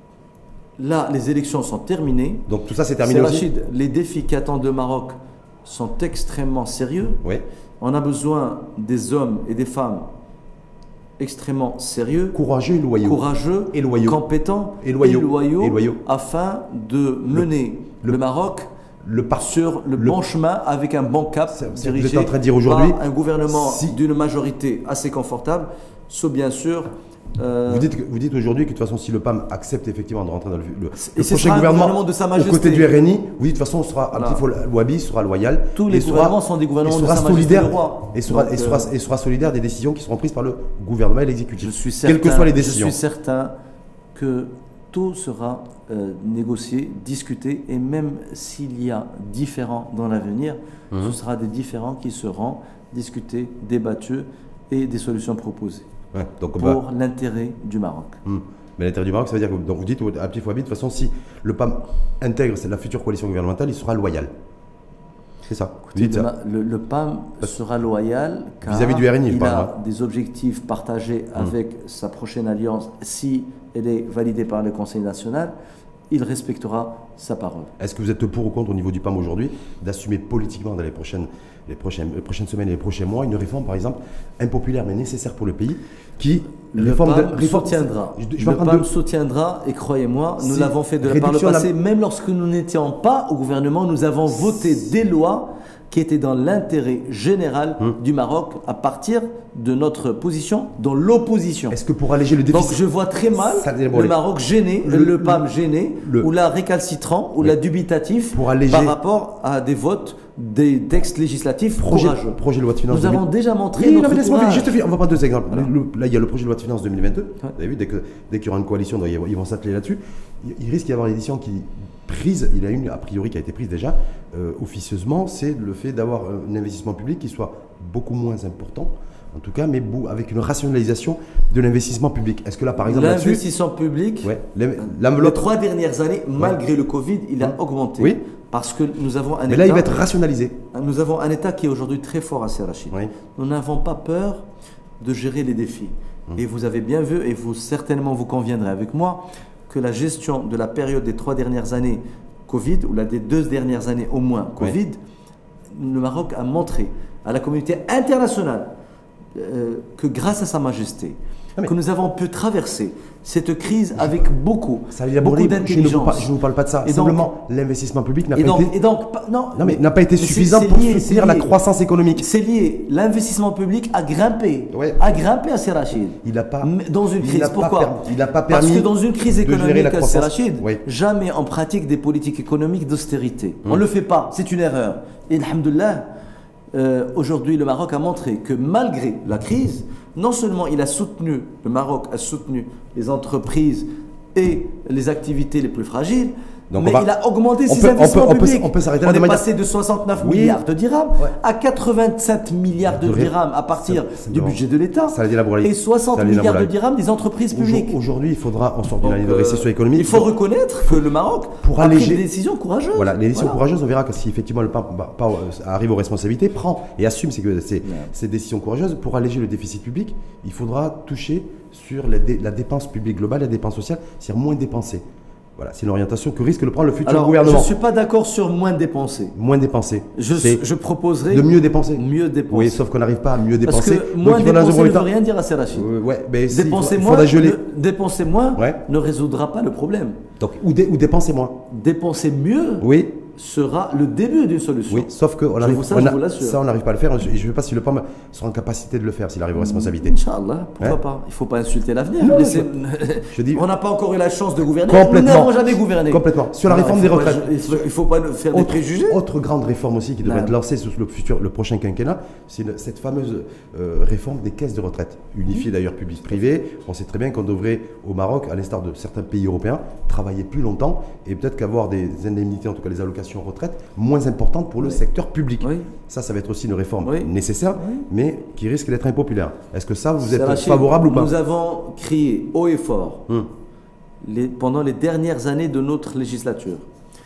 Là, les élections sont terminées. Donc tout ça, c'est terminé aussi. Rachid, les défis qui attendent le Maroc sont extrêmement sérieux. Ouais. On a besoin des hommes et des femmes extrêmement sérieux, courageux et loyaux, courageux, et loyaux, compétent et loyaux, et loyaux, et loyaux. afin de mener le, le Maroc le par, sur le, le bon chemin avec un bon cap dirigé vous êtes en train de dire aujourd'hui, par un gouvernement si, d'une majorité assez confortable, sauf bien sûr. Euh, vous dites, vous dites aujourd'hui que de toute façon, si le P A M accepte effectivement de rentrer dans le, le, le prochain gouvernement, gouvernement de Sa Majesté, aux côtés du R N I, vous dites de toute façon, on sera Wahhabi, sera loyal. Tous les gouvernements sera, sont des gouvernements sera de Sa Majesté le roi. Et sera, Donc, et, sera, euh, et sera solidaire des décisions qui seront prises par le gouvernement et l'exécutif. Je suis certain, quelles que soient les décisions. Je suis certain que tout sera euh, négocié, discuté, et même s'il y a différends dans l'avenir, mmh. ce sera des différends qui seront discutés, débattus et des solutions proposées. Ouais, donc, pour bah, l'intérêt du Maroc. Hum. Mais l'intérêt du Maroc, ça veut dire que donc vous dites à Petit Fouabi, de toute façon, si le P A M intègre la future coalition gouvernementale, il sera loyal. C'est ça. Écoutez, ça. Le, le P A M sera loyal car vis-à-vis du R N I, il a hein. des objectifs partagés hum. avec sa prochaine alliance. Si elle est validée par le Conseil national, il respectera sa parole. Est-ce que vous êtes pour ou contre au niveau du P A M aujourd'hui d'assumer politiquement dans les prochaines, les, prochaines, les prochaines semaines et les prochains mois une réforme, par exemple, impopulaire mais nécessaire pour le pays qui le P A M de, soutiendra. Je, je le P A M de... soutiendra et croyez-moi, nous si l'avons fait de par le passé, la... même lorsque nous n'étions pas au gouvernement, nous avons voté des lois qui étaient dans l'intérêt général hum. du Maroc à partir de notre position dans l'opposition. Est-ce que pour alléger le déficit... Donc je vois très mal le Maroc gêné, le, le P A M gêné, le, ou la récalcitrant, ou oui. la dubitatif pour alléger... par rapport à des votes, des textes législatifs projet, courageux. Projet de loi de finances. Nous deux mille... avons déjà montré oui, notre non, courage. Juste, on va prendre deux exemples. Voilà. Le, là, il y a le projet de loi de finances deux mille vingt-deux. Ouais. Vous avez vu, dès qu'il dès qu'il y aura une coalition, ils vont s'atteler là-dessus. Il risque d'y avoir une édition qui... prise, il y a une a priori qui a été prise déjà euh, officieusement, c'est le fait d'avoir un investissement public qui soit beaucoup moins important, en tout cas, mais avec une rationalisation de l'investissement public. Est-ce que là, par exemple, l'investissement public, ouais, les trois dernières années, malgré ouais. le Covid, il a augmenté. Oui. Parce que nous avons un mais État. là, il va être rationalisé. Nous avons un État qui est aujourd'hui très fort à Serrachid. Oui. Nous n'avons pas peur de gérer les défis. Hum. Et vous avez bien vu, et vous certainement vous conviendrez avec moi, que la gestion de la période des trois dernières années Covid, ou la des deux dernières années au moins Covid, oui. le Maroc a montré à la communauté internationale euh, que grâce à Sa Majesté, que nous avons pu traverser cette crise avec beaucoup, beaucoup d'intelligence. Je ne vous parle pas de ça. Et simplement, l'investissement public n'a pas, donc, été... et donc, non, non, mais n'a pas été suffisant lié, pour soutenir la croissance économique. C'est lié. L'investissement public a grimpé, ouais. a grimpé à Serrachid. Il n'a pas. Dans une crise. Pourquoi? Il n'a pas permis. Parce que dans une crise économique à Serrachid, oui. jamais on pratique des politiques économiques d'austérité. Hum. On ne le fait pas. C'est une erreur. Et alhamdoulilah, euh, aujourd'hui, le Maroc a montré que malgré la crise, non seulement il a soutenu, le Maroc a soutenu les entreprises et les activités les plus fragiles, donc mais va, il a augmenté ses peut, investissements on peut, publics. On peut, on peut on est manière... passé de soixante-neuf oui. milliards de dirhams ouais. à quatre-vingt-sept milliards de dirhams à partir ça, ça du bon. budget de l'État et soixante milliards de dirhams des entreprises publiques. Aujourd'hui, il faudra, on sort d'une année de récession économique. Il faut reconnaître que le Maroc pour a alléger... pris des décisions courageuses. Voilà, les décisions voilà. courageuses, on verra que si effectivement le pape arrive aux responsabilités, prend et assume ces, ces, ces décisions courageuses, pour alléger le déficit public, il faudra toucher sur la, dé, la dépense publique globale, la dépense sociale, c'est-à-dire moins dépenser. Voilà, c'est une orientation que risque de prendre le futur Alors, gouvernement. Je ne suis pas d'accord sur moins dépenser. Moins dépenser. Je, je proposerais de mieux dépenser. Mieux dépenser. Oui, sauf qu'on n'arrive pas à mieux dépenser. Parce que moins dépenser ne veut rien dire à Serrachid. Euh, ouais, mais dépenser, si, moins, geler. Ne, dépenser moins ouais. ne résoudra pas le problème. Donc, ou, dé, ou dépenser moins. Dépenser mieux. Oui. sera le début d'une solution. Oui, sauf que on arrive, ça, on a, ça, on n'arrive pas à le faire. Je ne sais pas si le P A M sera en capacité de le faire, s'il arrive aux responsabilités. Inch'Allah, pourquoi ouais. pas. Il ne faut pas insulter l'avenir. Je dis, on n'a pas encore eu la chance de gouverner. Complètement. Nous n'avons jamais gouverné. Complètement. Sur la non, réforme des retraites. Pas, il ne faut pas faire autre, des préjugés. Autre grande réforme aussi qui devrait non. être lancée sur le, futur, le prochain quinquennat, c'est cette fameuse euh, réforme des caisses de retraite. Unifiée d'ailleurs public-privé. On sait très bien qu'on devrait, au Maroc, à l'instar de certains pays européens, travailler plus longtemps et peut-être qu'avoir des indemnités, en tout cas les allocations retraite, moins importantes pour le oui. secteur public. Oui. Ça, ça va être aussi une réforme oui. nécessaire, oui. mais qui risque d'être impopulaire. Est-ce que ça, vous êtes Rachid, favorable ou pas? Nous avons crié haut et fort hum. les, pendant les dernières années de notre législature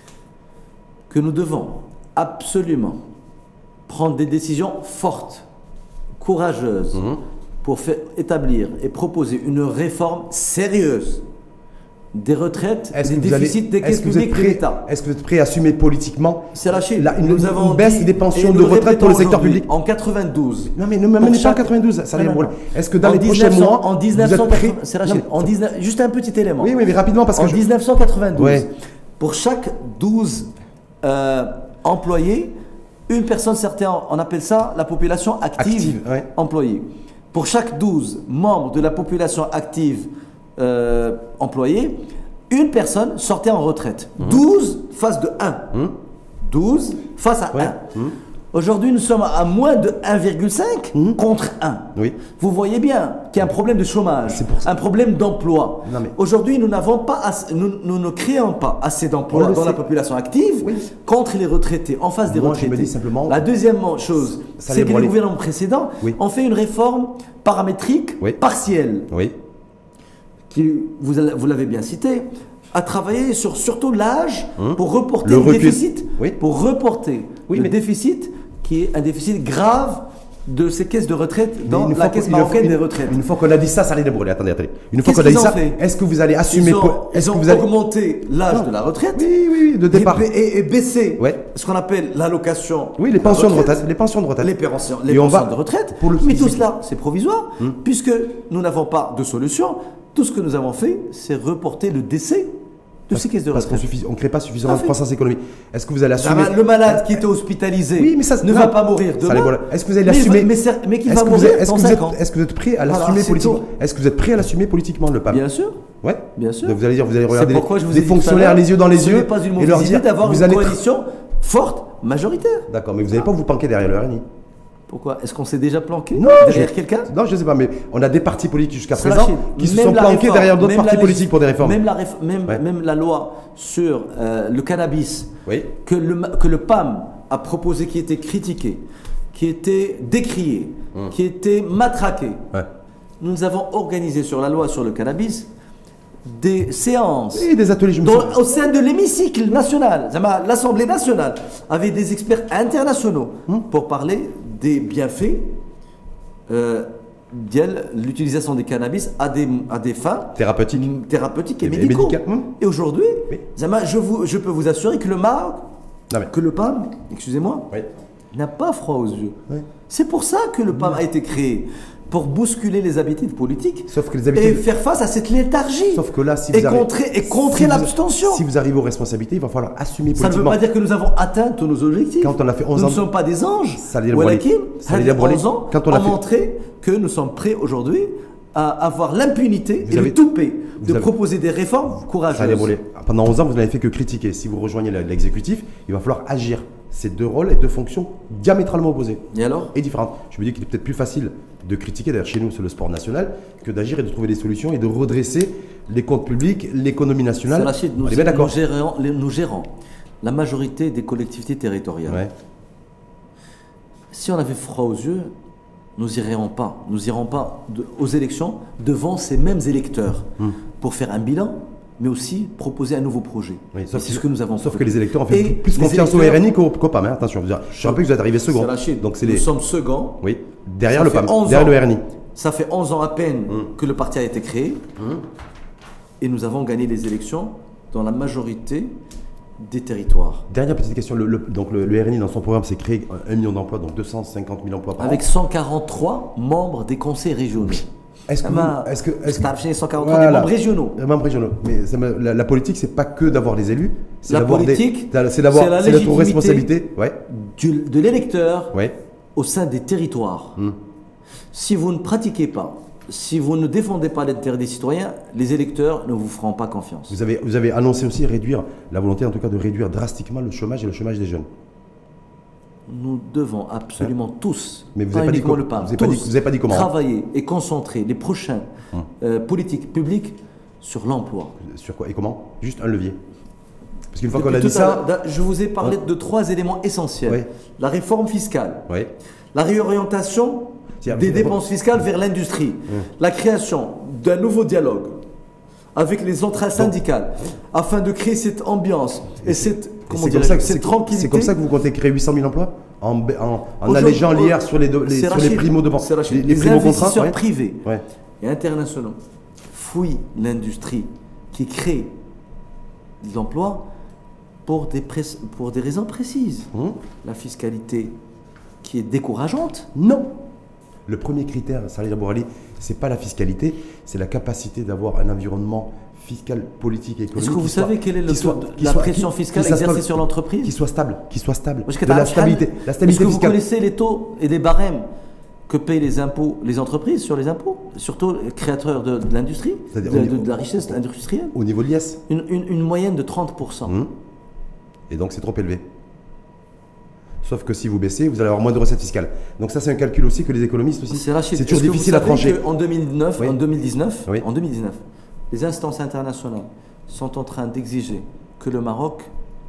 que nous devons absolument prendre des décisions fortes, courageuses, hum. pour faire établir et proposer une réforme sérieuse des retraites, est-ce des que déficits allez, des caisses publiques de l'État. Est-ce que vous êtes prêt à assumer politiquement C'est Rachid, la, une, nous avons une baisse dit, des pensions de retraite pour le secteur public? En quatre-vingt-douze. Non mais ne me menez pas en quatre-vingt-douze, ça rien. Est-ce que dans les prochains mois, en vous êtes prêt? C'est Rachid, en dix-neuf, juste un petit élément. Oui, oui, mais rapidement parce que en je... mille neuf cent quatre-vingt-douze, ouais. pour chaque douze euh, employés, une personne certaine, on appelle ça la population active, active ouais. employée. Pour chaque douze membres de la population active euh, employée, une personne sortait en retraite. Mmh. douze face de un. Mmh. douze face à ouais. un. Mmh. Aujourd'hui, nous sommes à moins de un virgule cinq mmh. contre un. Oui. Vous voyez bien qu'il y a un problème de chômage, un problème d'emploi. Mais... Aujourd'hui, nous n'avons pas, assez, nous, nous ne créons pas assez d'emplois dans sait. la population active oui. contre les retraités, en face des Moi, retraités. Je me dis simplement... La deuxième chose, c'est que le gouvernement précédent oui. ont fait une réforme paramétrique oui. partielle. Oui. Qui, vous, vous l'avez bien cité, a travaillé sur surtout l'âge hum. pour reporter le, le déficit, oui. pour reporter oui, le mais... déficit qui est un déficit grave de ces caisses de retraite dans la caisse marocaine des retraites. Une fois qu'on a dit ça, ça allait débrouiller. Attendez, attendez. Une fois qu'on a dit ça, est-ce que vous allez assumer... Ils ont, ils ont que vous allez... augmenté l'âge de la retraite. Oui, oui, oui, de départ. Et, et, et baissé ouais. ce qu'on appelle l'allocation. Oui, les pensions de retraite. Les pensions de retraite. Les pensions, les pensions va... de retraite. Pour le Mais tout cela, c'est provisoire, hum. puisque nous n'avons pas de solution. Tout ce que nous avons fait, c'est reporter le décès de ces caisses de retraite. Parce qu'on ne crée pas suffisamment de croissance économique. Est-ce que vous allez assumer... Le malade qui était hospitalisé oui, mais ça, ne non, va pas mourir demain. Est-ce que vous allez l'assumer? Mais, mais, mais qu'il va mourir dans cinq ans. Est-ce que vous êtes prêt à l'assumer politiquement? Est-ce que vous êtes prêt à l'assumer politiquement, le P A M? Bien sûr. Ouais. Bien sûr. Donc vous allez dire, vous allez regarder les, les fonctionnaires les les yeux dans les ce yeux n'est pas une et leur dire d'avoir une allez... coalition forte, majoritaire. D'accord, mais vous n'allez pas vous planquer derrière le R N I. Pourquoi? Est-ce qu'on s'est déjà planqué non, derrière je... quelqu'un? Non, je ne sais pas, mais on a des partis politiques jusqu'à présent qui se sont planqués réforme, derrière d'autres partis politiques pour des réformes. Même la, réf... même, ouais. même la loi sur euh, le cannabis oui. que, le, que le P A M a proposé, qui était critiqué, qui était décrié, hum. qui était matraqué. Ouais. Nous avons organisé sur la loi sur le cannabis des séances et des ateliers, je me dont, au sein de l'hémicycle national. L'Assemblée nationale avait des experts internationaux hum. pour parler des bienfaits euh, de l'utilisation des cannabis à des, à des fins thérapeutiques, thérapeutiques et, et médicaux. Et, hum. et aujourd'hui, oui. je, je peux vous assurer que le Maroc, que le P A M, excusez-moi, oui. n'a pas froid aux yeux. Oui. C'est pour ça que le P A M oui. a été créé. Pour bousculer les habitudes politiques Sauf que les habitudes... et faire face à cette léthargie. Sauf que là, si et vous arrivez... contrer, et contrer si l'abstention. Si vous arrivez aux responsabilités, il va falloir assumer politiquement. Ça ne veut pas dire que nous avons atteint tous nos objectifs. Quand on a fait onze nous ans... ne sommes pas des anges. Ça allait onze ans Quand on a fait... montré que nous sommes prêts aujourd'hui à avoir l'impunité et avez... le toupet de avez... proposer des réformes courageuses. Pendant onze ans, vous n'avez fait que critiquer. Si vous rejoignez l'exécutif, il va falloir agir. C'est deux rôles et deux fonctions diamétralement opposées. Et alors? Et différentes. Je me dis qu'il est peut-être plus facile de critiquer, d'ailleurs chez nous c'est le sport national, que d'agir et de trouver des solutions et de redresser les comptes publics, l'économie nationale. Rachid, nous, nous, gérons, nous gérons la majorité des collectivités territoriales. Ouais. Si on avait froid aux yeux, nous n'irons pas, nous irons pas de, aux élections devant ces mêmes électeurs hum. pour faire un bilan, mais aussi proposer un nouveau projet. Oui, c'est ce que nous avons Sauf fait. que les électeurs ont fait et plus confiance au R N I qu'au P A M. Hein, attention, je, je rappelle que vous êtes arrivé second. Donc c'est les... Nous sommes second. Oui, derrière le P A M, derrière le R N I. Ça fait onze ans à peine hum. que le parti a été créé. Hum. Et nous avons gagné les élections dans la majorité des territoires. Dernière petite question. Le, le, donc le, le R N I, dans son programme, c'est créer un million d'emplois, donc deux cent cinquante mille emplois par Avec an. cent quarante-trois membres des conseils régionaux. Est-ce que, est-ce que, est-ce que cent quarante-trois voilà, des membres régionaux. Les membres régionaux. Mais ça, la, la politique, c'est pas que d'avoir des élus. C'est la d'avoir politique, des, c'est d'avoir, c'est d'être aux responsabilités. Ouais. Du, de l'électeur ouais. au sein des territoires. Hum. Si vous ne pratiquez pas, si vous ne défendez pas l'intérêt des citoyens, les électeurs ne vous feront pas confiance. Vous avez, vous avez annoncé aussi réduire, la volonté en tout cas de réduire drastiquement le chômage et le chômage des jeunes. Nous devons absolument hein? tous, mais vous n'avez pas, dit le P A M, vous tous, vous pas dit comment travailler et concentrer les prochaines hum. euh, politiques publiques sur l'emploi. Sur quoi et comment? Juste un levier. Parce qu'une fois qu'on a dit ça... Je vous ai parlé hein? de trois éléments essentiels. Oui. La réforme fiscale, oui. la réorientation des dépenses fiscales vers l'industrie, oui. la création d'un nouveau dialogue avec les centrales syndicales, Donc, afin de créer cette ambiance et cette, comment dire, comme cette tranquillité. C'est comme ça que vous comptez créer huit cent mille emplois en, en, en allégeant l'I R sur les, les, sur les primo de les, les, les investisseurs ouais. privés ouais. et internationaux fouillent l'industrie qui crée des emplois pour des, pour des raisons précises. Mmh. La fiscalité qui est décourageante? Non. Le premier critère, Salih Abou-Ali, ce n'est pas la fiscalité, c'est la capacité d'avoir un environnement fiscal, politique et économique. Est-ce que vous savez soit, quelle est le, soit, de, la soit, pression fiscale qui, exercée sur l'entreprise? Qui soit stable, qui soit stable. De la stabilité, la stabilité Est-ce que fiscale. Vous connaissez les taux et les barèmes que payent les impôts, les entreprises sur les impôts, surtout les créateurs de, de l'industrie, de, de, de la richesse industrielle? Au niveau de l'I S une, une, une moyenne de trente pour cent. Mmh. Et donc c'est trop élevé. Sauf que si vous baissez, vous allez avoir moins de recettes fiscales. Donc ça, c'est un calcul aussi que les économistes aussi. C'est toujours difficile à trancher. En deux mille neuf, oui. en deux mille dix-neuf, oui. en deux mille dix-neuf, les instances internationales sont en train d'exiger que le Maroc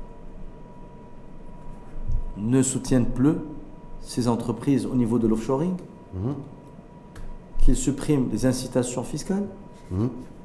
ne soutienne plus ses entreprises au niveau de l'offshoring, mmh. qu'il supprime les incitations fiscales. Mmh.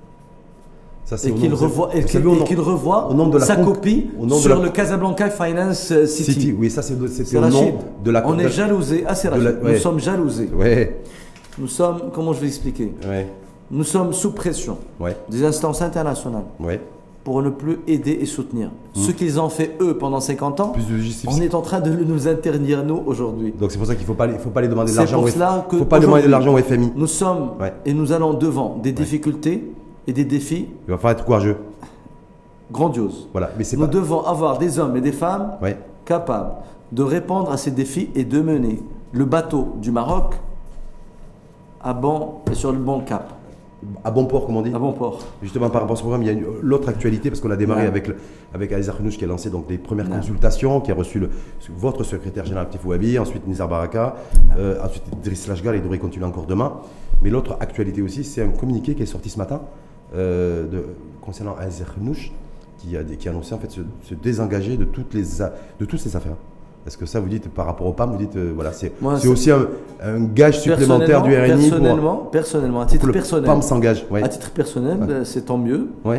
Ça, et qu'il revoie, et qu qu revoie sa copie sur le Casablanca Finance City. City. Oui, ça c'était au nom de la... On est jalousé, assez Rachid, la, ouais. Nous sommes jalousés. Ouais. Nous sommes, comment je vais expliquer ouais. Nous sommes sous pression ouais. des instances internationales ouais. pour ne plus aider et soutenir. Mmh. Ce qu'ils ont fait eux pendant cinquante ans, de on est en train de nous interdire nous aujourd'hui. Donc c'est pour ça qu'il ne faut pas, faut pas les demander de l'argent au F M I. Il faut pas demander de l'argent au F M I. Nous sommes ouais. et nous allons devant des difficultés ouais. et des défis. Il va falloir être courageux. Grandiose. Voilà, mais nous pas... devons avoir des hommes et des femmes ouais. capables de répondre à ces défis et de mener le bateau du Maroc à bon et sur le bon cap. À bon port, comme on dit. À bon port. Justement, par rapport à ce programme, il y a l'autre actualité, parce qu'on a démarré ouais. avec, le, avec Ali Zakhnouch qui a lancé donc, les premières ouais. consultations, qui a reçu le, votre secrétaire général Abdel Fouabi, ensuite Nizar Baraka, ouais. euh, ensuite Driss Lachgal, et il devrait continuer encore demain. Mais l'autre actualité aussi, c'est un communiqué qui est sorti ce matin euh, de, concernant Ali Zakhnouch, qui a, qui a annoncé en fait se, se désengager de toutes, les, de toutes ces affaires. Est-ce que ça, vous dites, par rapport au P A M, vous dites, euh, voilà, c'est aussi un, un gage supplémentaire du R N I Personnellement, pour, personnellement à titre pour personnel, le P A M s'engage. Ouais. À titre personnel, ouais. c'est tant mieux. Ouais.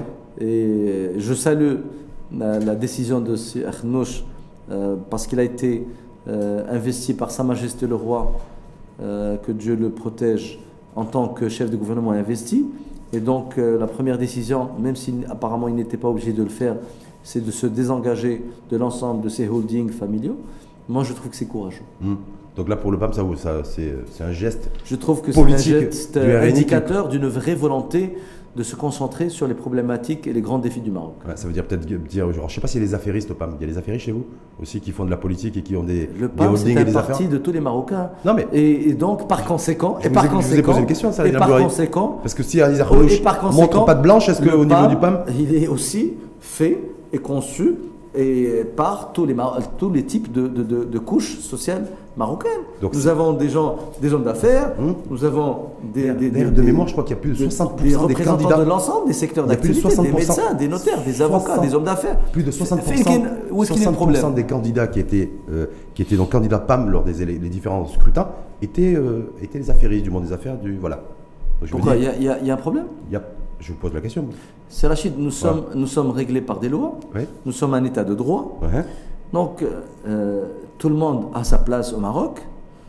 Et je salue la, la décision de Zakhnouch euh, parce qu'il a été euh, investi par Sa Majesté le Roi, euh, que Dieu le protège, en tant que chef de gouvernement investi. Et donc, euh, la première décision, même si apparemment il n'était pas obligé de le faire, c'est de se désengager de l'ensemble de ces holdings familiaux. Moi, je trouve que c'est courageux. Mmh. Donc là, pour le P A M, ça, ça, c'est un geste Je trouve que c'est un geste indicateur d'une vraie volonté de se concentrer sur les problématiques et les grands défis du Maroc. Ouais, ça veut dire peut-être dire, alors, je ne sais pas s'il y a les affairistes au P A M. Il y a les affairistes chez vous aussi qui font de la politique et qui ont des, le P A M, des holdings et des affaires. Le P A M, c'est un parti de tous les Marocains. Non, mais et, et donc, par conséquent, je et par vous ai, conséquent, je vous ai posé une question, ça, et par conséquent, parce que si Ali Zakhnouch montre pas de blanche, est-ce qu'au niveau du P A M, il est aussi fait et conçu et par tous les, tous les types de, de, de, de couches sociales marocaines. Donc nous avons des gens, des hommes d'affaires, hum. nous avons des, des, des, de des mémoire, je crois qu'il y a plus de soixante pour cent des, des représentants candidats de l'ensemble des secteurs d'activité, des médecins, des notaires, des avocats, soixante, des hommes d'affaires. Plus de soixante pour cent, où est-ce qu'il y a le problème des candidats qui étaient, euh, qui étaient donc candidats P A M lors des les différents scrutins étaient, euh, étaient les affairistes du monde des affaires. Du, voilà. Donc, pourquoi il y, y, y a un problème y a, Je vous pose la question. C'est Rachid, nous sommes, ouais. nous sommes réglés par des lois, ouais. nous sommes un état de droit, ouais. donc euh, tout le monde a sa place au Maroc,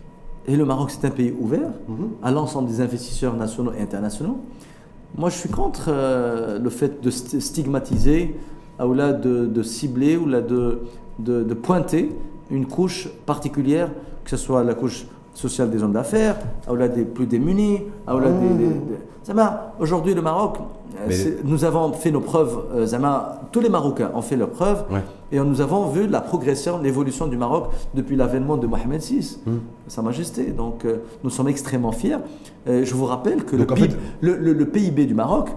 et le Maroc c'est un pays ouvert mm-hmm. à l'ensemble des investisseurs nationaux et internationaux. Moi je suis contre euh, le fait de stigmatiser, ou là de, de cibler, ou là de, de, de pointer une couche particulière, que ce soit la couche sociale des hommes d'affaires, ou là des plus démunis, ou là des... des, des Zama, aujourd'hui le Maroc, nous avons fait nos preuves, euh, Zama, tous les Marocains ont fait leurs preuves, ouais. et nous avons vu la progression, l'évolution du Maroc depuis l'avènement de Mohamed six, mm. Sa Majesté. Donc euh, nous sommes extrêmement fiers. Euh, je vous rappelle que le, P I B, fait... le, le, le P I B du Maroc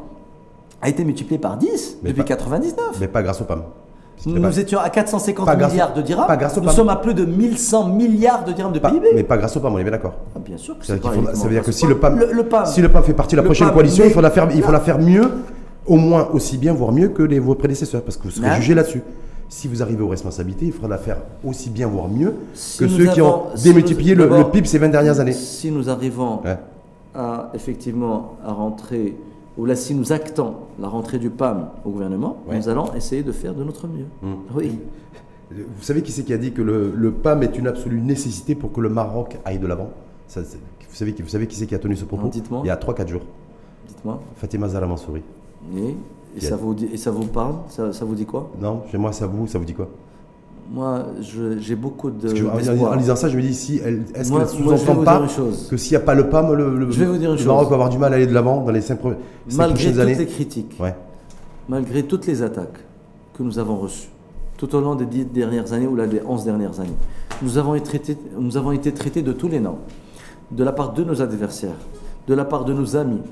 a été multiplié par dix mais depuis mille neuf cent quatre-vingt-dix-neuf. Mais pas grâce au P A M. Nous, nous étions à quatre cent cinquante milliards de dirhams, nous sommes à plus de mille cent milliards de dirhams de pas, P I B. Mais pas grâce au P A M, on est bien d'accord. Ah, bien sûr que c'est c'est pas faut, ça veut dire que si le P A M, le, le P A M, si le P A M fait partie de la prochaine P A M, coalition, mais, il faut la faire, il faut la faire mieux, au moins aussi bien, voire mieux que les, vos prédécesseurs, parce que vous serez hein? jugés là-dessus. Si vous arrivez aux responsabilités, il faudra la faire aussi bien, voire mieux si que ceux avons, qui ont si démultiplié nous, le, le P I B ces vingt dernières années. Si nous arrivons ouais. à, effectivement à rentrer, ou là si nous actons la rentrée du P A M au gouvernement, ouais. nous allons essayer de faire de notre mieux. Mmh. Oui. Vous savez qui c'est qui a dit que le, le P A M est une absolue nécessité pour que le Maroc aille de l'avant? Vous savez, vous savez qui c'est qui a tenu ce propos? Dites-moi. Il y a trois quatre jours. Dites-moi. Fatima Zahra Mansouri. Et, Et, ça vous, dit, et ça vous parle ça, ça vous dit quoi? Non, chez moi, ça vous, ça vous dit quoi? Moi, j'ai beaucoup de. Je, en, en lisant ça, je me dis, si est-ce qu'elle ne sous-entend pas que s'il n'y a pas le P A M, le, le, je vais vous dire une le chose. Maroc va avoir du mal à aller de l'avant dans les cinq, cinq malgré prochaines toutes années. les critiques, ouais. malgré toutes les attaques que nous avons reçues tout au long des dix dernières années ou là, des onze dernières années, nous avons, été traités, nous avons été traités de tous les noms, de la part de nos adversaires, de la part de nos amis.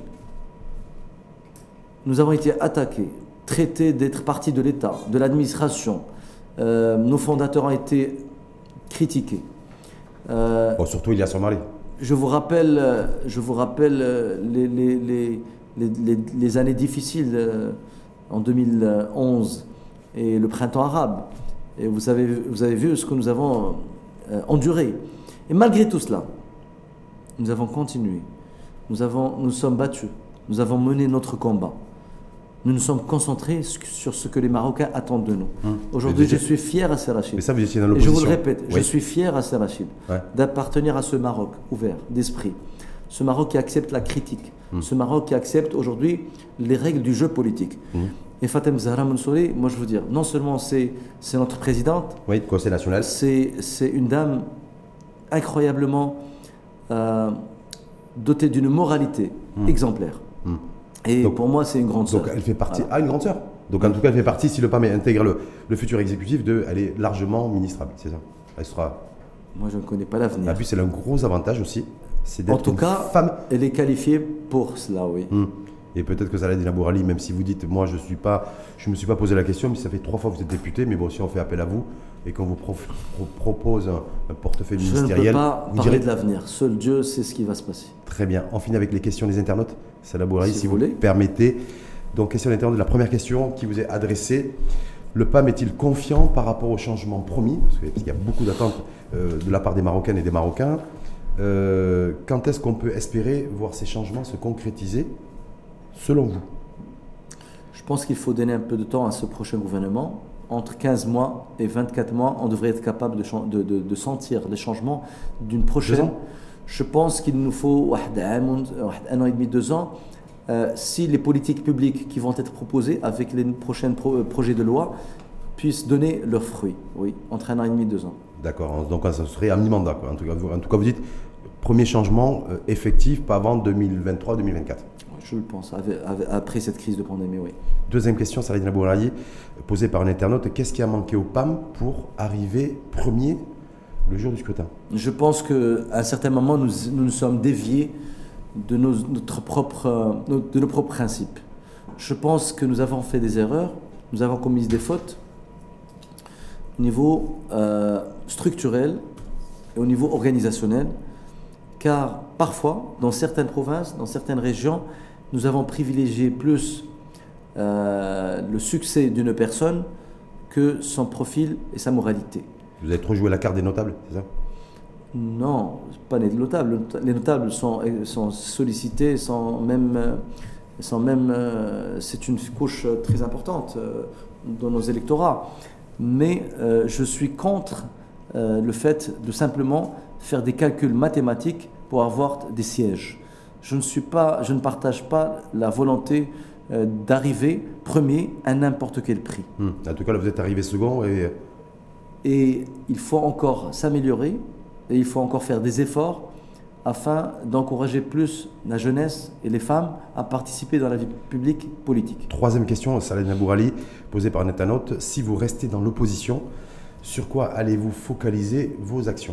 Nous avons été attaqués, traités d'être partie de l'État, de l'administration. Euh, nos fondateurs ont été critiqués. Euh, bon, surtout il y a son mari. Je vous rappelle, je vous rappelle les, les, les, les, les années difficiles euh, en deux mille onze et le printemps arabe. Et vous avez, vous avez vu ce que nous avons euh, enduré. Et malgré tout cela, nous avons continué. Nous avons, nous sommes battus. Nous avons mené notre combat. Nous nous sommes concentrés sur ce que les Marocains attendent de nous. Hum. Aujourd'hui, je suis fier à Serrachid. Mais ça, vous étiez dans l'opposition. Et je vous le répète, oui. je suis fier à Serrachid ouais. d'appartenir à ce Maroc ouvert, d'esprit. Ce Maroc qui accepte la critique. Hum. Ce Maroc qui accepte aujourd'hui les règles du jeu politique. Hum. Et Fatem Zahra Mansouri, moi je veux dire, non seulement c'est notre présidente, oui, Conseil national, c'est une dame incroyablement euh, dotée d'une moralité hum. exemplaire. Hum. Et donc, pour moi, c'est une grande sœur. Donc elle fait partie. Voilà. Ah, une grande sœur. Donc en tout cas, elle fait partie, si le P A M intègre le, le futur exécutif, de, elle est largement ministrable, c'est ça. Elle sera. Moi, je ne connais pas l'avenir. Et puis, c'est un gros avantage aussi. En tout cas, femme. Elle est qualifiée pour cela, oui. Hum. Et peut-être que Saladin Abourali, même si vous dites, moi, je suis pas, je me suis pas posé la question, mais ça fait trois fois que vous êtes député, mais bon, si on fait appel à vous et qu'on vous pro pro propose un, un portefeuille je ministériel, je ne peux pas vous parler direz... de l'avenir. Seul Dieu sait ce qui va se passer. Très bien. On finit avec les questions des internautes. Saladin Abourali, si, si vous, vous permettez. Donc, question d'internaute, la première question qui vous est adressée. Le P A M est-il confiant par rapport au changement promis? Parce qu'il y a beaucoup d'attentes euh, de la part des Marocaines et des Marocains. Euh, quand est-ce qu'on peut espérer voir ces changements se concrétiser, selon vous? Je pense qu'il faut donner un peu de temps à ce prochain gouvernement. Entre quinze mois et vingt-quatre mois, on devrait être capable de, de, de, de sentir les changements d'une prochaine. Je pense qu'il nous faut un an et demi, deux ans. Euh, si les politiques publiques qui vont être proposées avec les prochains pro projets de loi puissent donner leurs fruits, oui, entre un an et demi, deux ans. D'accord, donc ça serait un mi-mandat. En tout cas, en tout cas, vous dites premier changement euh, effectif, pas avant deux mille vingt-trois deux mille vingt-quatre. Je le pense, avec, avec, après cette crise de pandémie, oui. Deuxième question, Saladin Abourali, posée par un internaute. Qu'est-ce qui a manqué au P A M pour arriver premier le jour du scrutin? Je pense qu'à un certain moment, nous nous, nous sommes déviés de nos, notre propre, de nos propres principes. Je pense que nous avons fait des erreurs, nous avons commis des fautes au niveau euh, structurel et au niveau organisationnel, car parfois, dans certaines provinces, dans certaines régions, nous avons privilégié plus euh, le succès d'une personne que son profil et sa moralité. Vous avez trop joué la carte des notables, c'est ça? Non, pas les notables. Les notables sont, sont sollicités, sont même, sont même c'est une couche très importante dans nos électorats. Mais euh, je suis contre euh, le fait de simplement faire des calculs mathématiques pour avoir des sièges. Je ne suis pas, je ne partage pas la volonté euh, d'arriver premier à n'importe quel prix. Hum. En tout cas, là, vous êtes arrivé second et... Et il faut encore s'améliorer et il faut encore faire des efforts afin d'encourager plus la jeunesse et les femmes à participer dans la vie publique politique. Troisième question, Saladin Abourali, posée par un internaute. Si vous restez dans l'opposition, sur quoi allez-vous focaliser vos actions?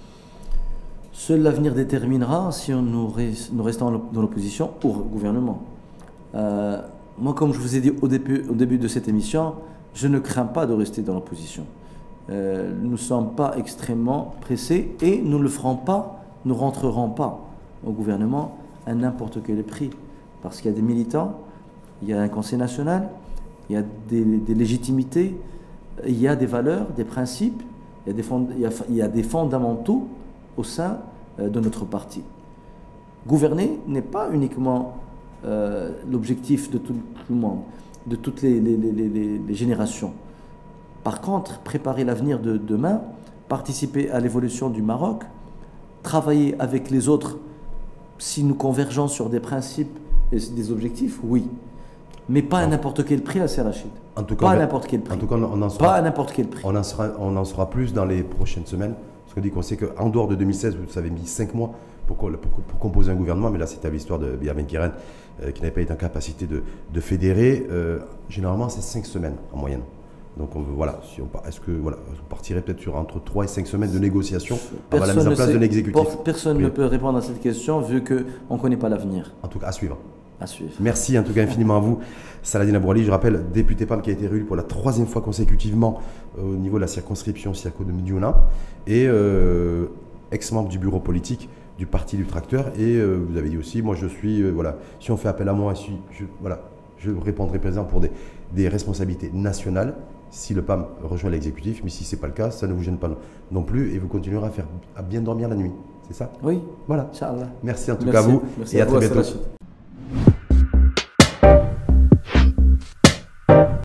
Seul l'avenir déterminera si on nous, reste, nous restons dans l'opposition au gouvernement. Euh, moi, comme je vous ai dit au début, au début de cette émission, je ne crains pas de rester dans l'opposition. Euh, nous ne sommes pas extrêmement pressés et nous ne le ferons pas, nous ne rentrerons pas au gouvernement à n'importe quel prix. Parce qu'il y a des militants, il y a un conseil national, il y a des, des légitimités, il y a des valeurs, des principes, il y a des, fond, il y a, il y a des fondamentaux au sein euh, de notre parti. Gouverner n'est pas uniquement euh, l'objectif de tout, tout le monde, de toutes les, les, les, les, les générations. Par contre, préparer l'avenir de demain, participer à l'évolution du Maroc, travailler avec les autres, si nous convergeons sur des principes et des objectifs, oui. Mais pas à n'importe quel prix, Assir Rachid. En tout cas, pas à n'importe quel prix. En tout cas, on en sera, pas à n'importe quel prix. On en, sera, on en saura plus dans les prochaines semaines. Parce qu'on dit qu'on sait qu'en dehors de deux mille seize, vous avez mis cinq mois pour, pour, pour composer un gouvernement. Mais là, c'était l'histoire de Biyamin Kiren euh, qui n'avait pas été en capacité de, de fédérer. Euh, généralement, c'est cinq semaines en moyenne. Donc on veut, voilà, si on, est-ce que voilà, on partirait peut-être sur entre trois et cinq semaines de négociations avant la mise en place de l'exécutif. Personne oui. ne peut répondre à cette question vu qu'on ne connaît pas l'avenir. En tout cas, à suivre. À suivre. Merci en tout cas infiniment à vous, Saladin Abouali. Je rappelle, député P A M qui a été réélu pour la troisième fois consécutivement euh, au niveau de la circonscription Siako de Mediouna et euh, ex-membre du bureau politique du Parti du Tracteur. Et euh, vous avez dit aussi, moi je suis, euh, voilà, si on fait appel à moi, si, je, voilà, je répondrai présent pour des, des responsabilités nationales. Si le P A M rejoint l'exécutif, mais si ce n'est pas le cas, ça ne vous gêne pas non plus et vous continuerez à, faire, à bien dormir la nuit. C'est ça? Oui. Voilà. Inch'Allah. Merci en tout Merci. cas à vous Merci et à, à vous, très bientôt.